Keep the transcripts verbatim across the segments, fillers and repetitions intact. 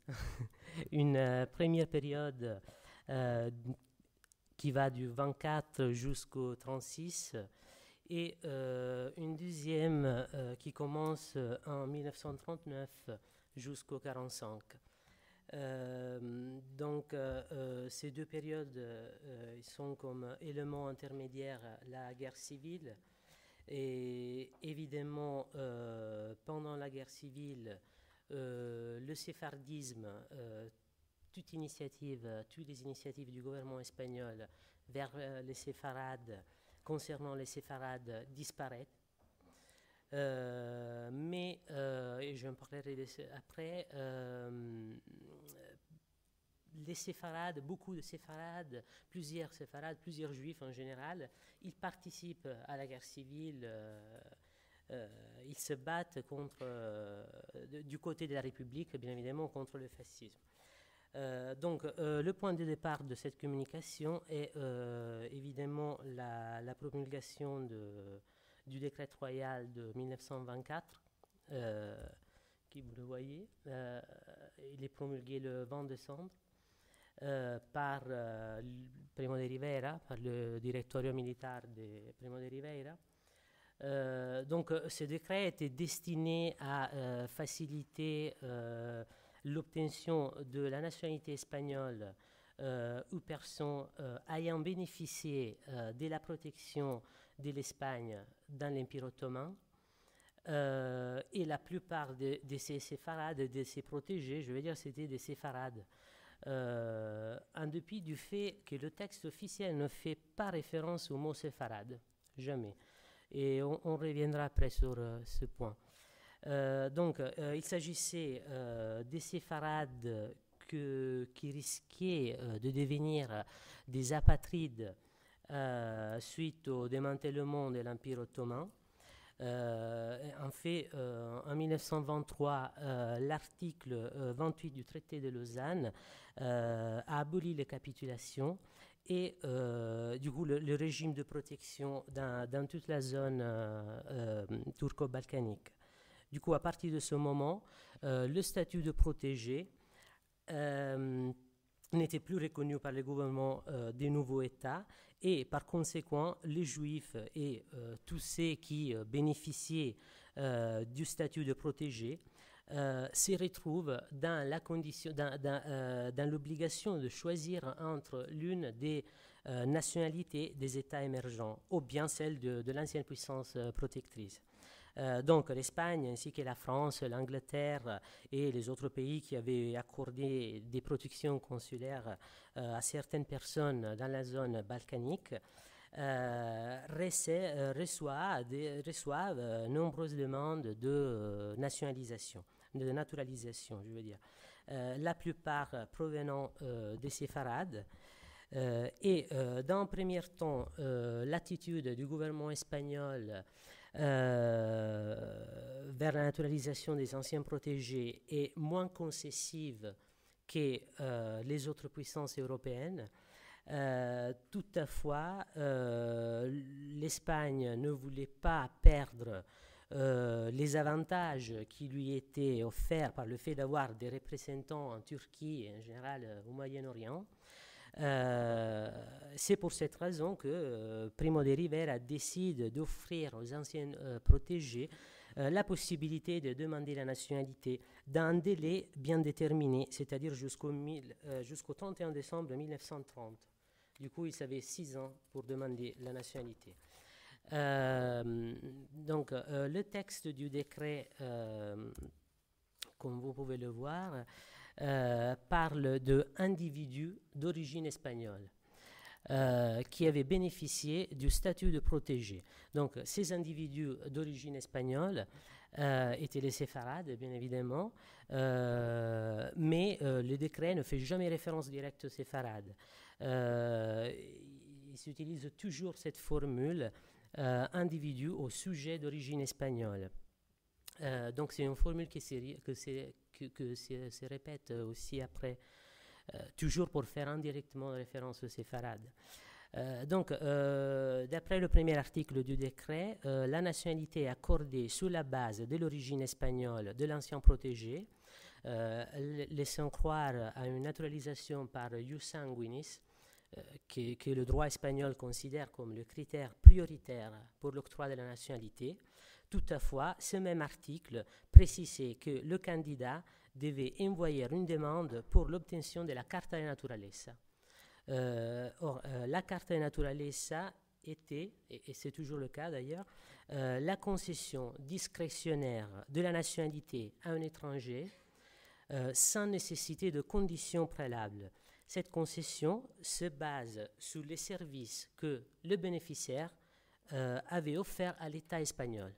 Une euh, première période euh, qui va du vingt-quatre jusqu'au trente-six et euh, une deuxième euh, qui commence en mille neuf cent trente-neuf jusqu'au quarante-cinq. Euh, donc euh, euh, ces deux périodes euh, ils sont comme éléments intermédiaires la guerre civile et évidemment euh, pendant la guerre civile euh, le séphardisme, euh, toute initiative, toutes les initiatives du gouvernement espagnol vers euh, les séfarades, concernant les séfarades, disparaissent. Euh, mais, euh, et je en parlerai après, euh, les séfarades, beaucoup de séfarades, plusieurs séfarades, plusieurs juifs en général, ils participent à la guerre civile, euh, euh, ils se battent contre, euh, de, du côté de la République, bien évidemment, contre le fascisme. Euh, donc, euh, le point de départ de cette communication est euh, évidemment la, la promulgation de, du décret royal de mille neuf cent vingt-quatre, euh, qui vous le voyez, euh, il est promulgué le vingt décembre euh, par euh, Primo de Rivera, par le directorio militaire de Primo de Rivera. Euh, donc, ce décret était destiné à euh, faciliter euh, l'obtention de la nationalité espagnole euh, aux personnes euh, ayant bénéficié euh, de la protection de l'Espagne dans l'Empire ottoman. Euh, et la plupart de, de ces séfarades, de ces protégés, je veux dire, c'était des séfarades. Euh, en dépit du fait que le texte officiel ne fait pas référence au mot séfarade, jamais. Et on, on reviendra après sur euh, ce point. Euh, donc, euh, il s'agissait euh, des séfarades que, qui risquaient euh, de devenir des apatrides euh, suite au démantèlement de l'Empire ottoman. Euh, en fait, euh, en mille neuf cent vingt-trois, euh, l'article euh, vingt-huit du traité de Lausanne euh, a aboli les capitulations et euh, du coup le, le régime de protection dans, dans toute la zone euh, euh, turco-balkanique. Du coup, à partir de ce moment, euh, le statut de protégé euh, n'était plus reconnu par le gouvernement euh, des nouveaux États et par conséquent, les Juifs et euh, tous ceux qui euh, bénéficiaient euh, du statut de protégé euh, se retrouvent dans la condition, dans, dans, euh, dans l'obligation de choisir entre l'une des euh, nationalités des États émergents ou bien celle de, de l'ancienne puissance euh, protectrice. Euh, donc l'Espagne ainsi que la France, l'Angleterre et les autres pays qui avaient accordé des protections consulaires euh, à certaines personnes dans la zone balkanique euh, reçoivent, reçoivent, de, reçoivent euh, nombreuses demandes de euh, nationalisation, de naturalisation, je veux dire. Euh, la plupart provenant euh, des séfarades. Euh, et euh, dans un premier temps, euh, l'attitude du gouvernement espagnol euh, vers la naturalisation des anciens protégés est moins concessive que euh, les autres puissances européennes. Euh, toutefois, euh, l'Espagne ne voulait pas perdre euh, les avantages qui lui étaient offerts par le fait d'avoir des représentants en Turquie et en général euh, au Moyen-Orient. Euh, c'est pour cette raison que euh, Primo de Rivera décide d'offrir aux anciens euh, protégés euh, la possibilité de demander la nationalité dans un délai bien déterminé, c'est-à-dire jusqu'au, mille, euh, jusqu'au trente et un décembre mille neuf cent trente. Du coup, ils avaient six ans pour demander la nationalité. Euh, donc, euh, le texte du décret, euh, comme vous pouvez le voir, Euh, parle d'individus d'origine espagnole euh, qui avaient bénéficié du statut de protégé. Donc ces individus d'origine espagnole euh, étaient les séfarades, bien évidemment, euh, mais euh, le décret ne fait jamais référence directe aux séfarades. Euh, il s'utilise toujours cette formule euh, individu au sujet d'origine espagnole. Euh, donc c'est une formule qui se, que c'est, que, que se, se répète aussi après, euh, toujours pour faire indirectement référence aux séfarades. Euh, donc, euh, d'après le premier article du décret, euh, la nationalité est accordée sous la base de l'origine espagnole de l'ancien protégé, euh, laissant croire à une naturalisation par ius sanguinis, euh, que, que le droit espagnol considère comme le critère prioritaire pour l'octroi de la nationalité. Toutefois, ce même article précisait que le candidat devait envoyer une demande pour l'obtention de la carta de naturaleza. Euh, or, euh, la carta de naturaleza était, et, et c'est toujours le cas d'ailleurs, euh, la concession discrétionnaire de la nationalité à un étranger euh, sans nécessité de conditions préalables. Cette concession se base sur les services que le bénéficiaire euh, avait offerts à l'État espagnol.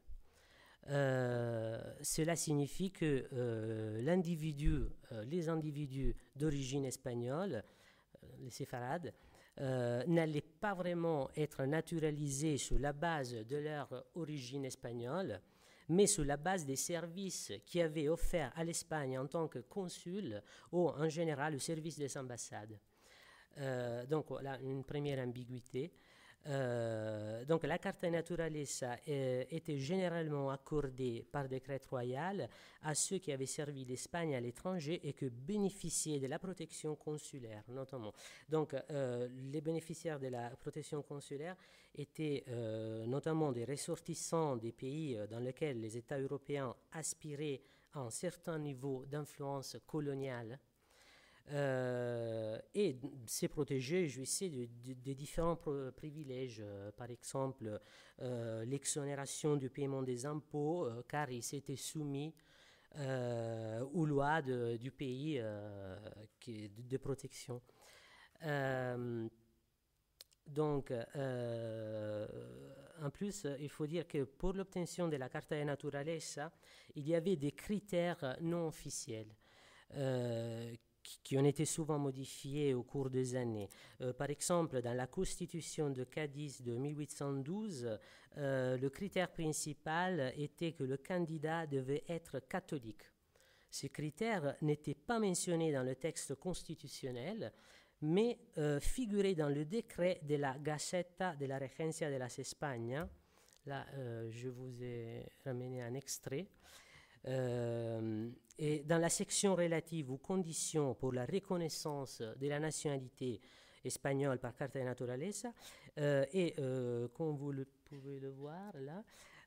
Euh, cela signifie que euh, l'individu, euh, les individus d'origine espagnole, euh, les séfarades, euh, n'allaient pas vraiment être naturalisés sur la base de leur origine espagnole, mais sur la base des services qui avaient offert à l'Espagne en tant que consul ou en général au service des ambassades. Euh, donc voilà une première ambiguïté. Euh, donc la carta naturaleza euh, était généralement accordée par décret royal à ceux qui avaient servi l'Espagne à l'étranger et qui bénéficiaient de la protection consulaire, notamment. Donc euh, les bénéficiaires de la protection consulaire étaient euh, notamment des ressortissants des pays dans lesquels les États européens aspiraient à un certain niveau d'influence coloniale. Euh, et ces protégés jouissaient de, de, de différents privilèges, euh, par exemple euh, l'exonération du paiement des impôts, euh, car ils s'étaient soumis euh, aux lois de, du pays euh, qui, de, de protection. Euh, donc, euh, en plus, il faut dire que pour l'obtention de la Carta de Naturaleza, il y avait des critères non officiels euh, qui ont été souvent modifiés au cours des années. Euh, par exemple, dans la Constitution de Cadiz de mille huit cent douze, euh, le critère principal était que le candidat devait être catholique. Ce critère n'était pas mentionné dans le texte constitutionnel, mais euh, figurait dans le décret de la Gaceta de la Regencia de las Españas. Là, euh, je vous ai ramené un extrait. Euh, et dans la section relative aux conditions pour la reconnaissance de la nationalité espagnole par Carta de Naturaleza, euh, et euh, comme vous le pouvez le voir là,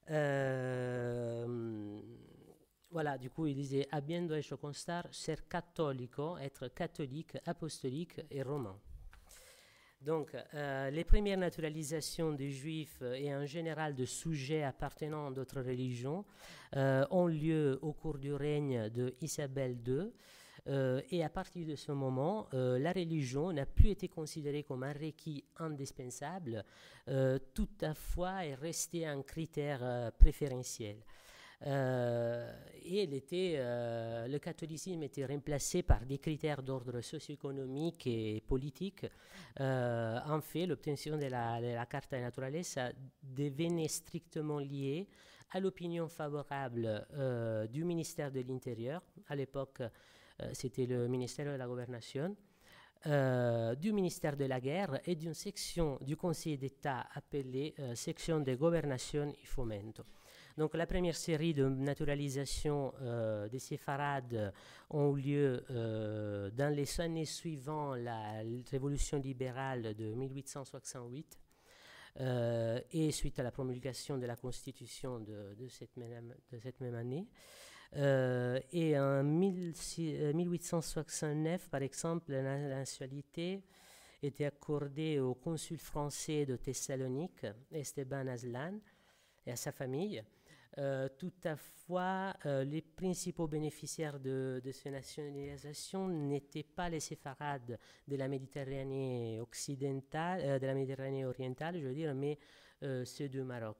euh, voilà, du coup, il disait habiendo hecho constar ser católico, être catholique, apostolique et romain. Donc, euh, les premières naturalisations des Juifs et en général de sujets appartenant à d'autres religions euh, ont lieu au cours du règne de Isabelle deux. Euh, et à partir de ce moment, euh, la religion n'a plus été considérée comme un requis indispensable, euh, toutefois est restée un critère euh, préférentiel. Euh, et elle était, euh, le catholicisme était remplacé par des critères d'ordre socio-économique et politique. Euh, en fait, l'obtention de la, de la Carta de Naturaleza devenait strictement liée à l'opinion favorable euh, du ministère de l'Intérieur. À l'époque, euh, c'était le ministère de la Gouvernation. Euh, du ministère de la Guerre et d'une section du Conseil d'État appelée euh, section de Gobernación y Fomento. Donc la première série de naturalisation euh, des séfarades ont eu lieu euh, dans les années suivant la révolution libérale de mille huit cent soixante-huit euh, et suite à la promulgation de la Constitution de, de, cette, même, de cette même année. Euh, et en mille huit cent soixante-neuf, par exemple, la nationalité était accordée au consul français de Thessalonique, Esteban Aslan, et à sa famille. Euh, toutefois, euh, les principaux bénéficiaires de, de ces nationalisations n'étaient pas les séfarades de la Méditerranée occidentale, euh, de la Méditerranée orientale, je veux dire, mais euh, ceux du Maroc.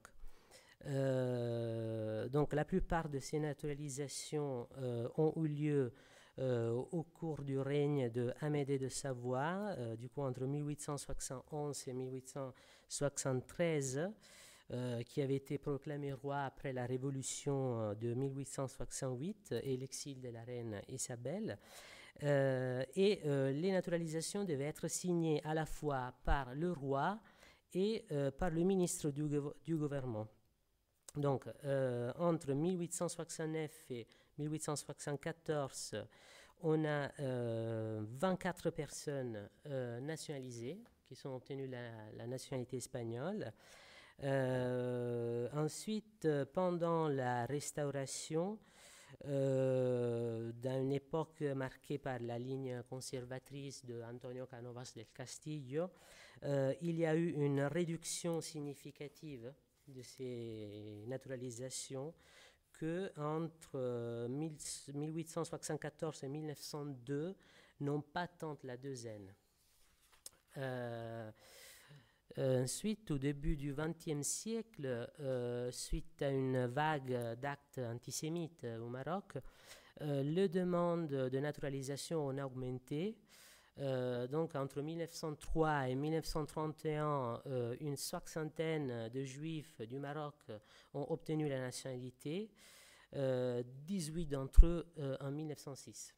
Euh, donc, la plupart de ces naturalisations euh, ont eu lieu euh, au cours du règne de Amédée de Savoie, euh, du coup entre mille huit cent soixante-onze et mille huit cent soixante-treize. Euh, qui avait été proclamé roi après la révolution de mille huit cent soixante-huit et l'exil de la reine Isabelle. Euh, et euh, les naturalisations devaient être signées à la fois par le roi et euh, par le ministre du, du gouvernement. Donc, euh, entre mille huit cent soixante-neuf et mille huit cent soixante-quatorze, on a euh, vingt-quatre personnes euh, nationalisées qui sont obtenues la, la nationalité espagnole. Euh, ensuite, euh, pendant la Restauration, euh, dans une époque marquée par la ligne conservatrice de Antonio Cánovas del Castillo, euh, il y a eu une réduction significative de ces naturalisations que entre euh, mille huit cent soixante-quatorze et mille neuf cent deux n'ont pas tant la douzaine. Euh, Ensuite, au début du vingtième siècle, euh, suite à une vague d'actes antisémites au Maroc, euh, les demandes de naturalisation ont augmenté. Euh, donc, entre mille neuf cent trois et mille neuf cent trente et un, euh, une soixantaine de Juifs du Maroc ont obtenu la nationalité, euh, dix-huit d'entre eux euh, en mille neuf cent six.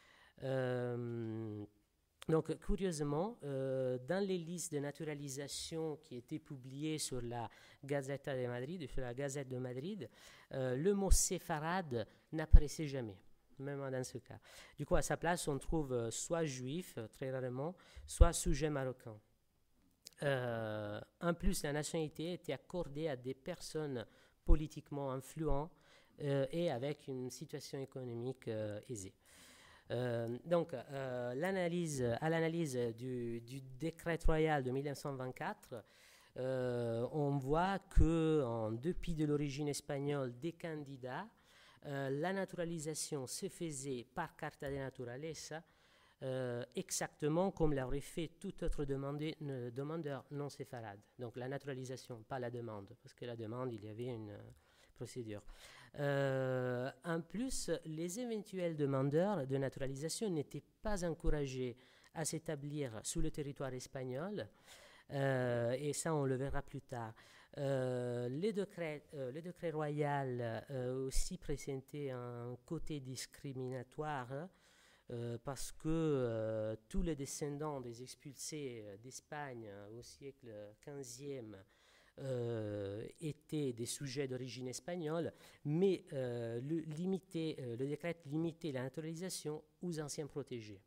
Euh, Donc, curieusement, euh, dans les listes de naturalisation qui étaient publiées sur la Gazzetta de Madrid, sur la Gazette de Madrid, euh, le mot séfarade n'apparaissait jamais, même dans ce cas. Du coup, à sa place, on trouve euh, soit juif, très rarement, soit sujet marocain. Euh, en plus, la nationalité était accordée à des personnes politiquement influentes euh, et avec une situation économique euh, aisée. Euh, donc, euh, l'analyse, à l'analyse du, du décret royal de mille neuf cent vingt-quatre, euh, on voit que, en dépit de l'origine espagnole des candidats, euh, la naturalisation se faisait par carta de naturaleza, euh, exactement comme l'aurait fait tout autre demandé, ne, demandeur non séfarade. Donc, la naturalisation, pas la demande, parce que la demande, il y avait une euh, procédure. Euh, en plus, les éventuels demandeurs de naturalisation n'étaient pas encouragés à s'établir sous le territoire espagnol, euh, et ça on le verra plus tard. Euh, les, décrets, euh, les décrets royaux euh, aussi présentaient un côté discriminatoire euh, parce que euh, tous les descendants des expulsés d'Espagne au siècle quinzième Euh, étaient des sujets d'origine espagnole, mais euh, le, limité, euh, le décret limitait la naturalisation aux anciens protégés.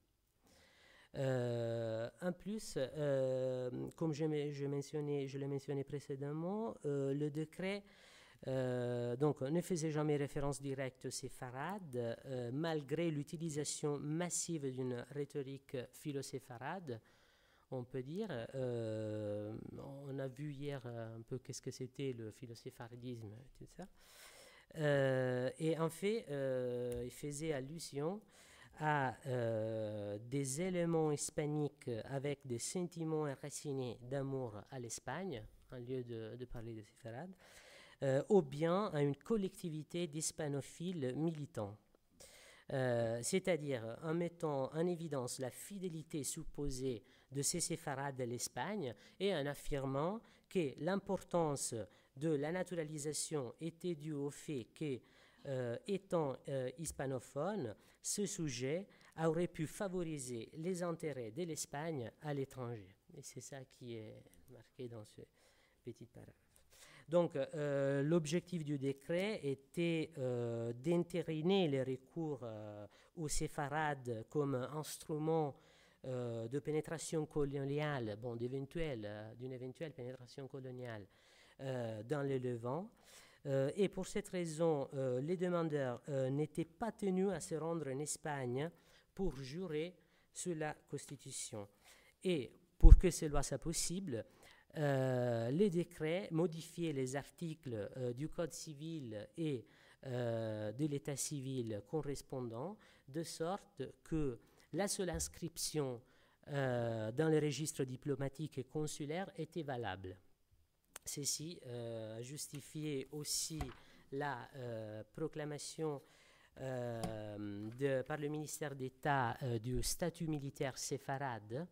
Euh, en plus, euh, comme je, je, mentionnais, je l'ai mentionné précédemment, euh, le décret euh, donc, ne faisait jamais référence directe aux séfarades, euh, malgré l'utilisation massive d'une rhétorique philo-séfarade. On peut dire, euh, on a vu hier un peu qu'est-ce que c'était le philo-séfaradisme, tout ça. Euh, et en fait, euh, il faisait allusion à euh, des éléments hispaniques avec des sentiments enracinés d'amour à l'Espagne, en lieu de, de parler de séfarades, euh, ou bien à une collectivité d'hispanophiles militants. Euh, c'est-à-dire en mettant en évidence la fidélité supposée de ces séfarades à l'Espagne et en affirmant que l'importance de la naturalisation était due au fait que, euh, étant euh, hispanophone, ce sujet aurait pu favoriser les intérêts de l'Espagne à l'étranger. Et c'est ça qui est marqué dans ce petit paragraphe. Donc, euh, l'objectif du décret était euh, d'entériner les recours euh, aux séfarades comme instrument euh, de pénétration coloniale, bon, d'éventuelle, euh, d'une éventuelle pénétration coloniale euh, dans le Levant. Euh, et pour cette raison, euh, les demandeurs euh, n'étaient pas tenus à se rendre en Espagne pour jurer sur la Constitution. Et pour que cela soit possible, Euh, les décrets modifiaient les articles euh, du Code civil et euh, de l'État civil correspondant, de sorte que la seule inscription euh, dans les registres diplomatiques et consulaires était valable. Ceci euh, justifiait aussi la euh, proclamation euh, de, par le ministère d'État euh, du statut militaire séfarade,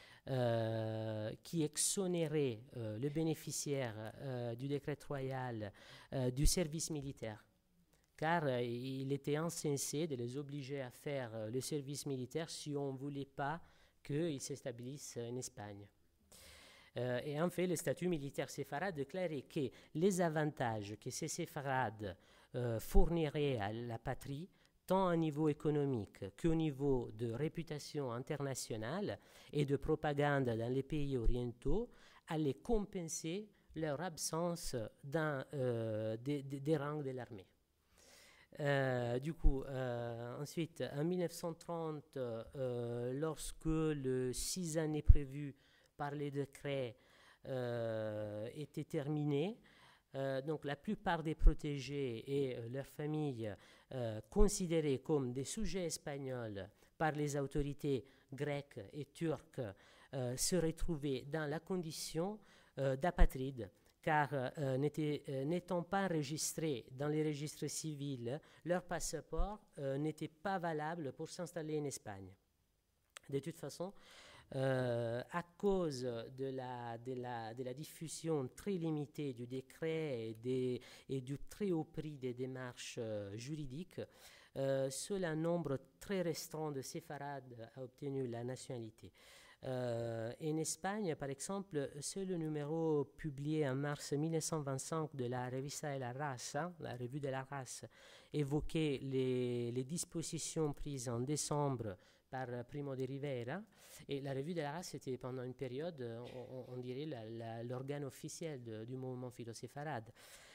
Euh, qui exonérait euh, le bénéficiaire euh, du décret royal euh, du service militaire, car euh, il était insensé de les obliger à faire euh, le service militaire si on ne voulait pas qu'ils s'établissent en Espagne. Euh, et en fait, le statut militaire séfarade déclarait que les avantages que ces séfarades euh, fourniraient à la patrie tant à niveau économique qu'au niveau de réputation internationale et de propagande dans les pays orientaux, allaient compenser leur absence dans euh, des, des, des rangs de l'armée. Euh, du coup, euh, ensuite, en mille neuf cent trente, euh, lorsque le six années prévues par les décrets euh, étaient terminées, euh, donc la plupart des protégés et euh, leurs familles euh, considérés comme des sujets espagnols par les autorités grecques et turques euh, se retrouvaient dans la condition euh, d'apatrides, car euh, n'étant pas enregistrés dans les registres civils, leur passeport euh, n'était pas valable pour s'installer en Espagne. De toute façon, euh, à cause de la, de, la, de la diffusion très limitée du décret et, des, et du très haut prix des démarches euh, juridiques, euh, seul un nombre très restreint de séfarades a obtenu la nationalité. Euh, en Espagne, par exemple, seul le numéro publié en mars mille neuf cent vingt-cinq de la Revista de la Raza, la revue de la race, évoquait les, les dispositions prises en décembre par Primo de Rivera. Et la revue de la race était pendant une période, on, on dirait, la, la, l'organe officiel de, du mouvement philo-séfarade.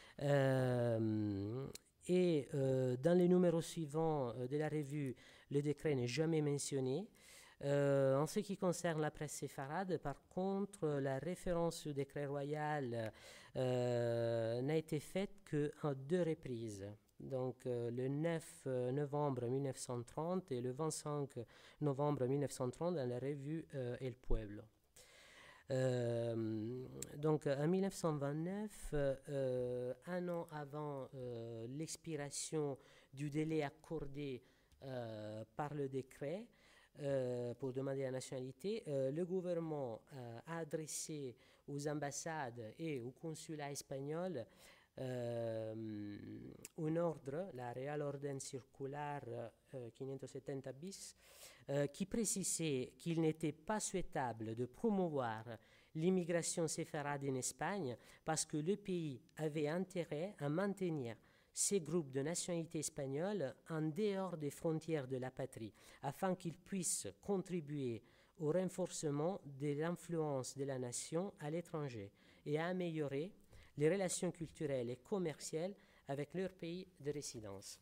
Euh, et euh, dans les numéros suivants de la revue, le décret n'est jamais mentionné. Euh, en ce qui concerne la presse séfarade, par contre, la référence au décret royal euh, n'a été faite qu'en deux reprises. Donc euh, le neuf novembre mille neuf cent trente et le vingt-cinq novembre mille neuf cent trente dans la revue euh, El Pueblo. Euh, donc en mille neuf cent vingt-neuf, euh, un an avant euh, l'expiration du délai accordé euh, par le décret, Euh, pour demander la nationalité, euh, le gouvernement euh, a adressé aux ambassades et aux consulats espagnols euh, un ordre, la Real Orden Circular euh, quinientosettanta bis, euh, qui précisait qu'il n'était pas souhaitable de promouvoir l'immigration séfarade en Espagne parce que le pays avait intérêt à maintenir ces groupes de nationalité espagnole en dehors des frontières de la patrie, afin qu'ils puissent contribuer au renforcement de l'influence de la nation à l'étranger et à améliorer les relations culturelles et commerciales avec leur pays de résidence.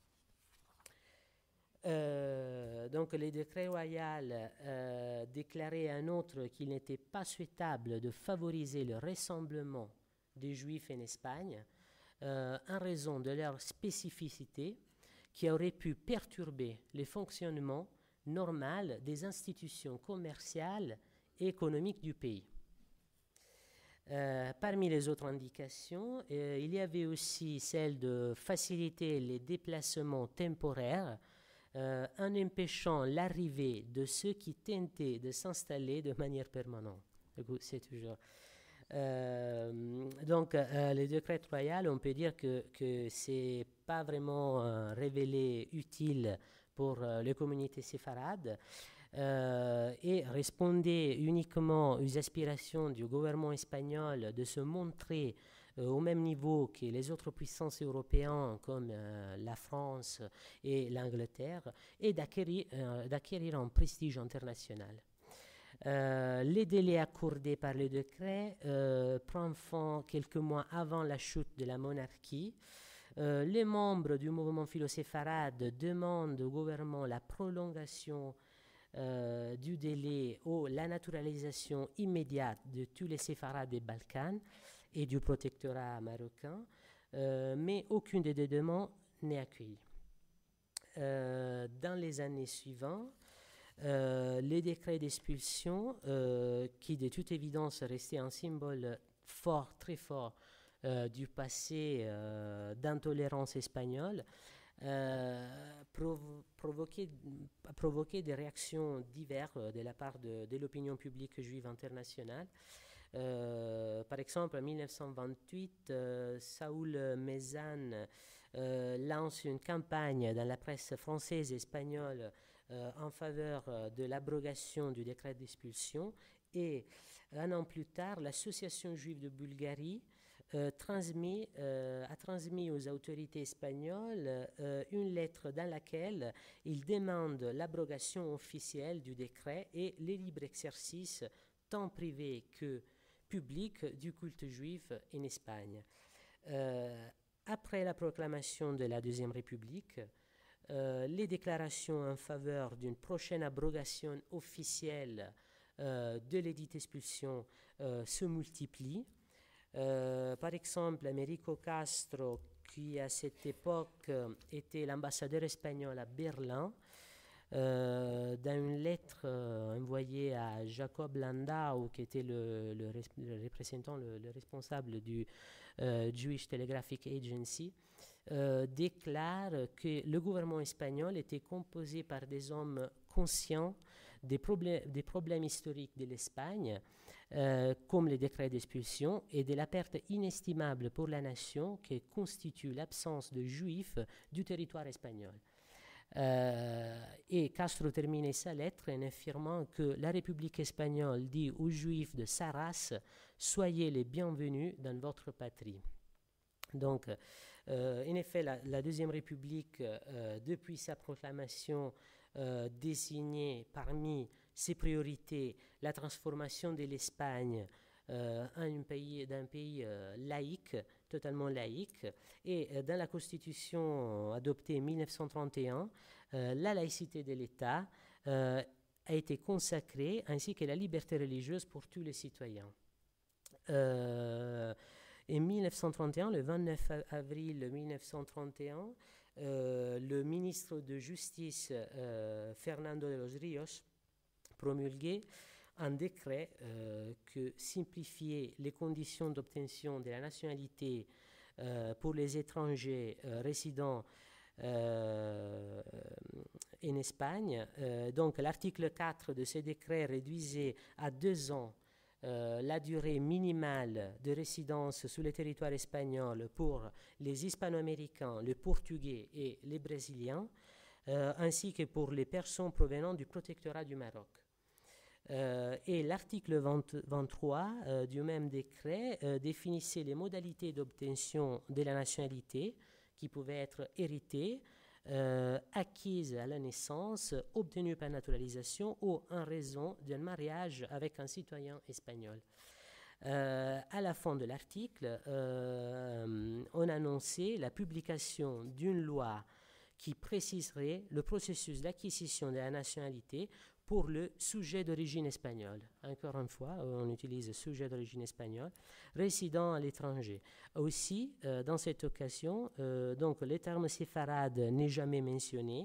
Euh, donc le décret royal euh, déclarait à un autre qu'il n'était pas souhaitable de favoriser le rassemblement des Juifs en Espagne, Euh, en raison de leur spécificité qui aurait pu perturber le fonctionnement normal des institutions commerciales et économiques du pays. Euh, parmi les autres indications, euh, il y avait aussi celle de faciliter les déplacements temporaires euh, en empêchant l'arrivée de ceux qui tentaient de s'installer de manière permanente. C'est toujours... Euh, donc, euh, le décret royal, on peut dire que, que ce n'est pas vraiment euh, révélé utile pour euh, les communautés séfarades euh, et répondait uniquement aux aspirations du gouvernement espagnol de se montrer euh, au même niveau que les autres puissances européennes comme euh, la France et l'Angleterre et d'acquérir, euh, d'acquérir un prestige international. Euh, les délais accordés par le décret euh, prennent fin quelques mois avant la chute de la monarchie. Euh, les membres du mouvement philo-séfarade demandent au gouvernement la prolongation euh, du délai ou la naturalisation immédiate de tous les séfarades des Balkans et du protectorat marocain, euh, mais aucune des deux demandes n'est accueillie. Euh, dans les années suivantes, Euh, les décrets d'expulsion, euh, qui de toute évidence restaient un symbole fort, très fort euh, du passé euh, d'intolérance espagnole, euh, provo- provoquaient, provoquaient des réactions diverses de la part de, de l'opinion publique juive internationale. Euh, par exemple, en mille neuf cent vingt-huit, euh, Saúl Mézan euh, lance une campagne dans la presse française et espagnole Euh, en faveur euh, de l'abrogation du décret d'expulsion, et un an plus tard, l'Association juive de Bulgarie euh, transmis, euh, a transmis aux autorités espagnoles euh, une lettre dans laquelle il demande l'abrogation officielle du décret et le libre exercice tant privé que public du culte juif en Espagne. Euh, après la proclamation de la Deuxième République, euh, les déclarations en faveur d'une prochaine abrogation officielle euh, de l'édit d'expulsion euh, se multiplient. Euh, par exemple, Américo Castro, qui à cette époque euh, était l'ambassadeur espagnol à Berlin, euh, dans une lettre euh, envoyée à Jacob Landau, qui était le, le, le représentant, le, le responsable du euh, Jewish Telegraphic Agency, euh, déclare que le gouvernement espagnol était composé par des hommes conscients des, problè- des problèmes historiques de l'Espagne, Euh, comme les décrets d'expulsion et de la perte inestimable pour la nation que constitue l'absence de juifs du territoire espagnol. Euh, et Castro terminait sa lettre en affirmant que la République espagnole dit aux juifs de sa race « Soyez les bienvenus dans votre patrie ». Donc, euh, en effet, la, la Deuxième République, euh, depuis sa proclamation, euh, désignait parmi ses priorités la transformation de l'Espagne euh, en un pays, d'un pays euh, laïque, totalement laïque. Et euh, dans la Constitution adoptée en mille neuf cent trente et un, euh, la laïcité de l'État euh, a été consacrée, ainsi que la liberté religieuse pour tous les citoyens. Euh, en mille neuf cent trente et un, le vingt-neuf avril mille neuf cent trente et un, euh, le ministre de Justice, euh, Fernando de los Ríos, promulgué un décret euh, que simplifiait les conditions d'obtention de la nationalité euh, pour les étrangers euh, résidant euh, en Espagne. Euh, donc l'article quatre de ce décret réduisait à deux ans euh, la durée minimale de résidence sur le territoire espagnol pour les hispano-américains, les portugais et les brésiliens, euh, ainsi que pour les personnes provenant du protectorat du Maroc. Euh, et l'article vingt-trois euh, du même décret euh, définissait les modalités d'obtention de la nationalité qui pouvaient être héritées, euh, acquises à la naissance, obtenues par naturalisation ou en raison d'un mariage avec un citoyen espagnol. Euh, à la fin de l'article, euh, on annonçait la publication d'une loi qui préciserait le processus d'acquisition de la nationalité pour le sujet d'origine espagnole. Encore une fois, on utilise sujet d'origine espagnole, résident à l'étranger. Aussi, euh, dans cette occasion, euh, donc, le terme séfarade n'est jamais mentionné,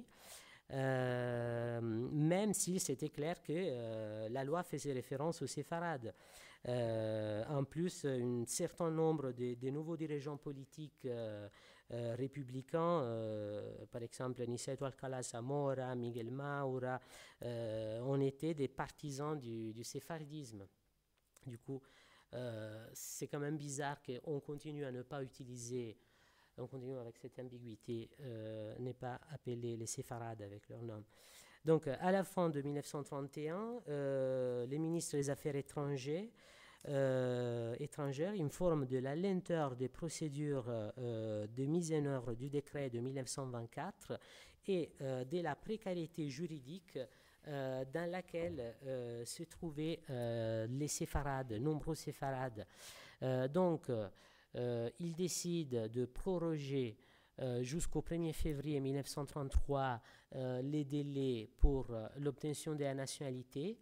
euh, même si c'était clair que euh, la loi faisait référence aux séfarades. Euh, en plus, un certain nombre de, de nouveaux dirigeants politiques euh, Euh, républicains, euh, par exemple Niceto Alcalá Zamora, Miguel Maura, euh, on était des partisans du, du séfaradisme. Du coup, euh, c'est quand même bizarre qu'on continue à ne pas utiliser, on continue avec cette ambiguïté, euh, ne pas appeler les séfarades avec leur nom. Donc, à la fin de mille neuf cent trente et un, euh, les ministres des Affaires étrangères Euh, étrangères informe de la lenteur des procédures euh, de mise en œuvre du décret de mille neuf cent vingt-quatre et euh, de la précarité juridique euh, dans laquelle euh, se trouvaient euh, les séfarades, nombreux séfarades. Euh, donc, euh, il décide de proroger euh, jusqu'au premier février mille neuf cent trente-trois euh, les délais pour euh, l'obtention de la nationalité.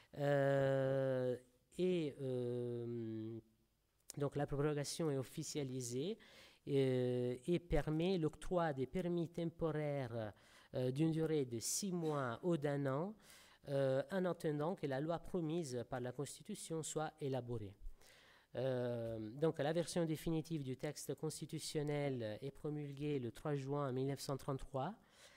Euh, Et euh, donc la prorogation est officialisée euh, et permet l'octroi des permis temporaires euh, d'une durée de six mois ou d'un an euh, en attendant que la loi promise par la Constitution soit élaborée. Euh, donc la version définitive du texte constitutionnel est promulguée le trois juin mille neuf cent trente-trois.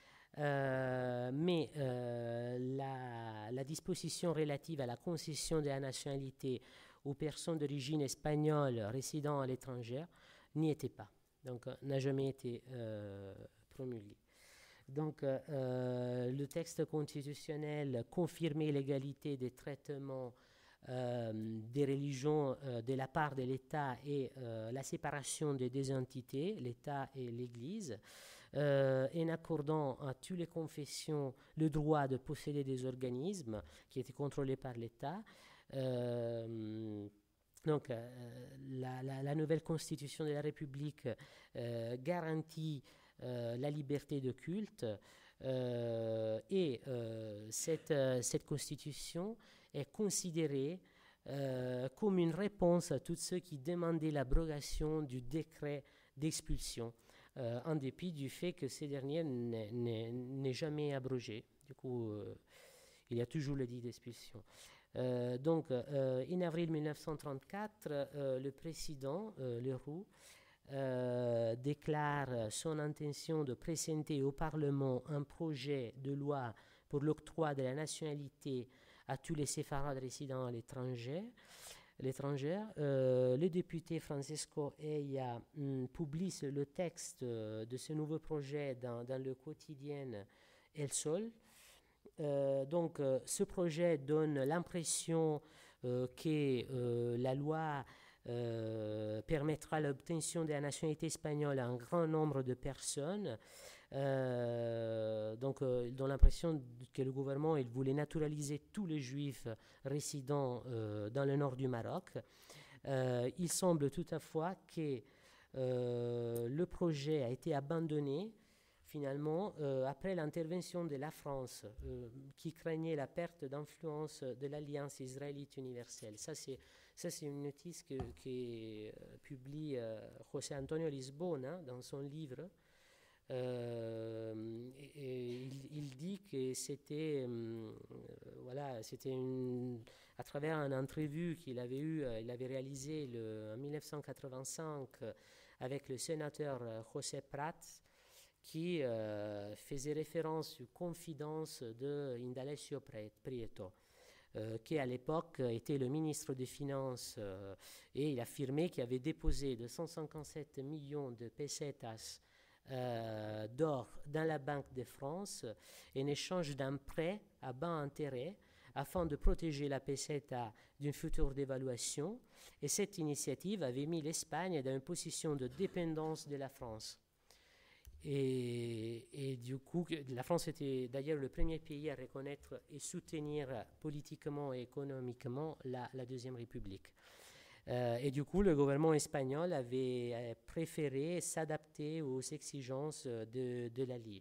Euh, mais euh, la, la disposition relative à la concession de la nationalité aux personnes d'origine espagnole résidant à l'étranger n'y était pas. Donc, euh, n'a jamais été euh, promulguée. Donc, euh, le texte constitutionnel confirmait l'égalité des traitements euh, des religions euh, de la part de l'État et euh, la séparation des deux entités, l'État et l'Église, euh, en accordant à toutes les confessions le droit de posséder des organismes qui étaient contrôlés par l'État. Euh, donc, euh, la, la, la nouvelle constitution de la République euh, garantit euh, la liberté de culte euh, et euh, cette, euh, cette constitution est considérée euh, comme une réponse à tous ceux qui demandaient l'abrogation du décret d'expulsion, euh, en dépit du fait que ces derniers n'est jamais abrogé. Du coup, euh, il y a toujours le dit d'expulsion. Euh, donc, euh, en avril mille neuf cent trente-quatre, euh, le président euh, Leroux euh, déclare son intention de présenter au Parlement un projet de loi pour l'octroi de la nationalité à tous les séfarades résidant à l'étranger. l'étranger. Euh, le député Francesco Eia mm, publie le texte de ce nouveau projet dans, dans le quotidien El Sol. Euh, donc, euh, ce projet donne l'impression euh, que euh, la loi euh, permettra l'obtention de la nationalité espagnole à un grand nombre de personnes. Euh, donc, euh, il donne l'impression que le gouvernement il voulait naturaliser tous les juifs résidant euh, dans le nord du Maroc. Euh, il semble toutefois que euh, le projet a été abandonné finalement, euh, après l'intervention de la France, euh, qui craignait la perte d'influence de l'Alliance israélite universelle. Ça, c'est, ça, c'est une notice que, que euh, publie euh, José Antonio Lisbona dans son livre. Euh, et, et il, il dit que c'était, euh, voilà, c'était une, à travers une entrevue qu'il avait eu, euh, il avait réalisé le, en mille neuf cent quatre-vingt-cinq euh, avec le sénateur euh, José Prats, qui euh, faisait référence aux confidences de Indalecio Prieto, euh, qui à l'époque était le ministre des Finances, euh, et il affirmait qu'il avait déposé deux cent cinquante-sept millions de pesetas euh, d'or dans la Banque de France en échange d'un prêt à bas intérêt afin de protéger la peseta d'une future dévaluation. Et cette initiative avait mis l'Espagne dans une position de dépendance de la France. Et, et du coup, la France était d'ailleurs le premier pays à reconnaître et soutenir politiquement et économiquement la, la Deuxième République. Euh, et du coup, le gouvernement espagnol avait euh, préféré s'adapter aux exigences de, de l'allié.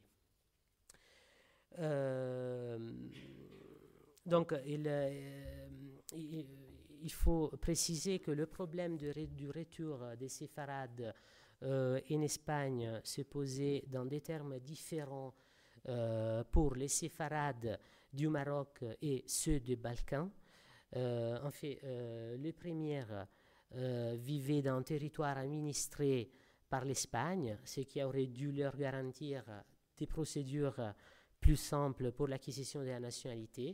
Euh, donc, il, euh, il, il faut préciser que le problème de, du retour des séfarades Euh, en Espagne se posait dans des termes différents euh, pour les séfarades du Maroc et ceux des Balkans. Euh, en fait, euh, les premières euh, vivaient dans un territoire administré par l'Espagne, ce qui aurait dû leur garantir des procédures plus simples pour l'acquisition de la nationalité.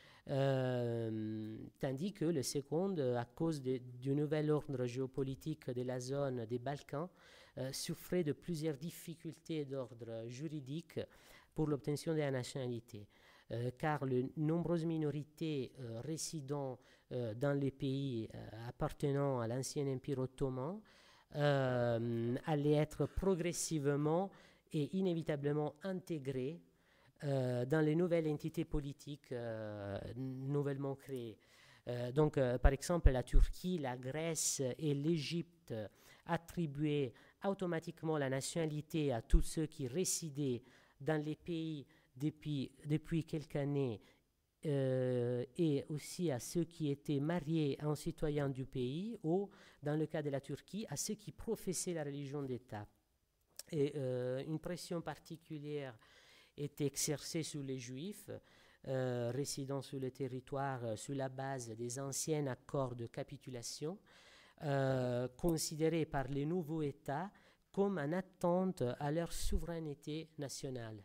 Euh, tandis que le second, à cause de, du nouvel ordre géopolitique de la zone des Balkans, euh, souffrait de plusieurs difficultés d'ordre juridique pour l'obtention de la nationalité, euh, car de nombreuses minorités euh, résidant euh, dans les pays euh, appartenant à l'ancien empire ottoman euh, allaient être progressivement et inévitablement intégrées Euh, dans les nouvelles entités politiques euh, nouvellement créées. Euh, donc, euh, par exemple, la Turquie, la Grèce et l'Égypte attribuaient automatiquement la nationalité à tous ceux qui résidaient dans les pays depuis, depuis quelques années euh, et aussi à ceux qui étaient mariés à un citoyen du pays ou, dans le cas de la Turquie, à ceux qui professaient la religion d'État. Et euh, une pression particulière était exercée sur les Juifs euh, résidant sur le territoire euh, sur la base des anciens accords de capitulation, euh, considérés par les nouveaux États comme une attente à leur souveraineté nationale.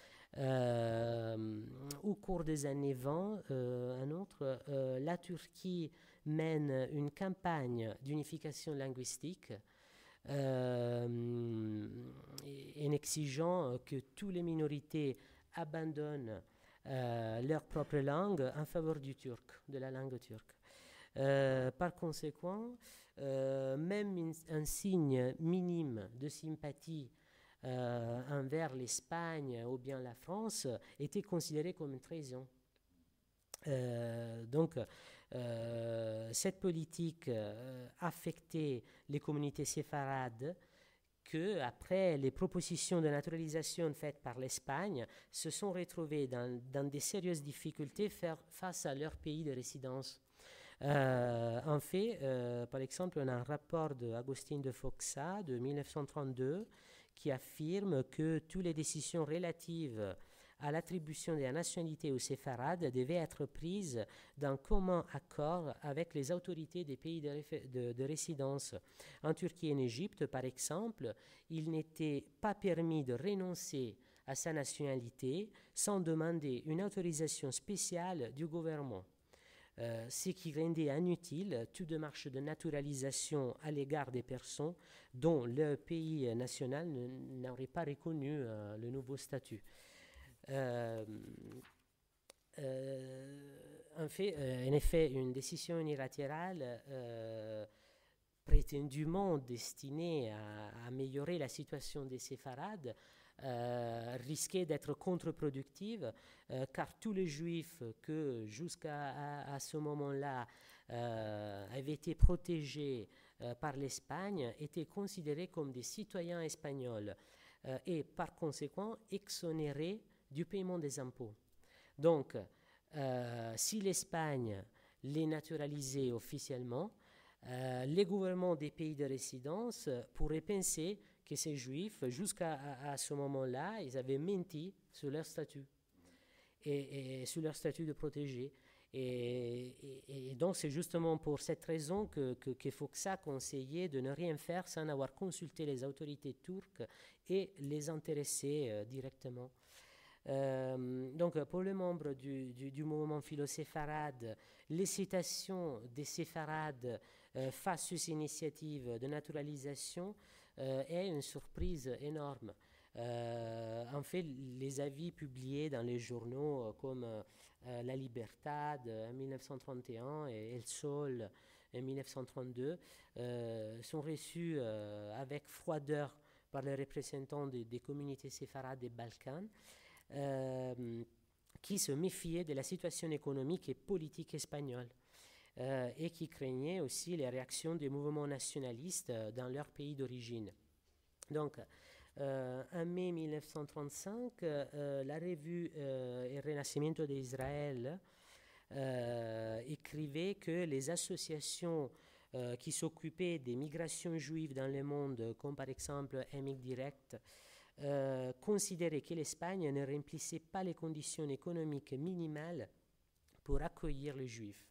Euh, au cours des années vingt, euh, un autre, euh, la Turquie mène une campagne d'unification linguistique Euh, en exigeant que toutes les minorités abandonnent euh, leur propre langue en faveur du turc, de la langue turque. Euh, par conséquent, euh, même une, un signe minime de sympathie euh, envers l'Espagne ou bien la France était considéré comme une trahison. Euh, donc, euh, cette politique euh, affectait les communautés séfarades que, après les propositions de naturalisation faites par l'Espagne, se sont retrouvées dans, dans des sérieuses difficultés faire, face à leur pays de résidence. Euh, en fait, euh, par exemple, on a un rapport d'Agustín de Foxa de mille neuf cent trente-deux qui affirme que toutes les décisions relatives à l'attribution de la nationalité aux séfarades devaient être prises d'un commun accord avec les autorités des pays de, de, de résidence. En Turquie et en Égypte, par exemple, il n'était pas permis de renoncer à sa nationalité sans demander une autorisation spéciale du gouvernement. Euh, ce qui rendait inutile toute démarche de naturalisation à l'égard des personnes dont le pays national n'aurait pas reconnu euh, le nouveau statut. Euh, euh, en, fait, euh, en effet, une décision unilatérale euh, prétendument destinée à, à améliorer la situation des séfarades euh, risquait d'être contre-productive euh, car tous les juifs que jusqu'à à, à ce moment-là euh, avaient été protégés euh, par l'Espagne étaient considérés comme des citoyens espagnols euh, et par conséquent exonérés du paiement des impôts. Donc, euh, si l'Espagne les naturalisait officiellement, euh, les gouvernements des pays de résidence pourraient penser que ces juifs, jusqu'à à, à ce moment-là, ils avaient menti sur leur statut, et, et sur leur statut de protégé. Et, et, et donc, c'est justement pour cette raison que, que, que Foxa conseillait de ne rien faire sans avoir consulté les autorités turques et les intéresser euh, directement. Euh, donc, pour les membres du, du, du mouvement philo-séfarade, l'hésitation des séfarades euh, face à ces initiatives de naturalisation euh, est une surprise énorme. Euh, en fait, les avis publiés dans les journaux euh, comme euh, La Libertad en mille neuf cent trente et un et El Sol en mille neuf cent trente-deux euh, sont reçus euh, avec froideur par les représentants des, des communautés séfarades des Balkans. Euh, qui se méfiaient de la situation économique et politique espagnole euh, et qui craignaient aussi les réactions des mouvements nationalistes euh, dans leur pays d'origine. Donc, euh, en mai mille neuf cent trente-cinq, euh, la revue euh, El Renacimiento de Israël euh, écrivait que les associations euh, qui s'occupaient des migrations juives dans le monde, comme par exemple Emic Direct, Euh, considérait que l'Espagne ne remplissait pas les conditions économiques minimales pour accueillir les Juifs.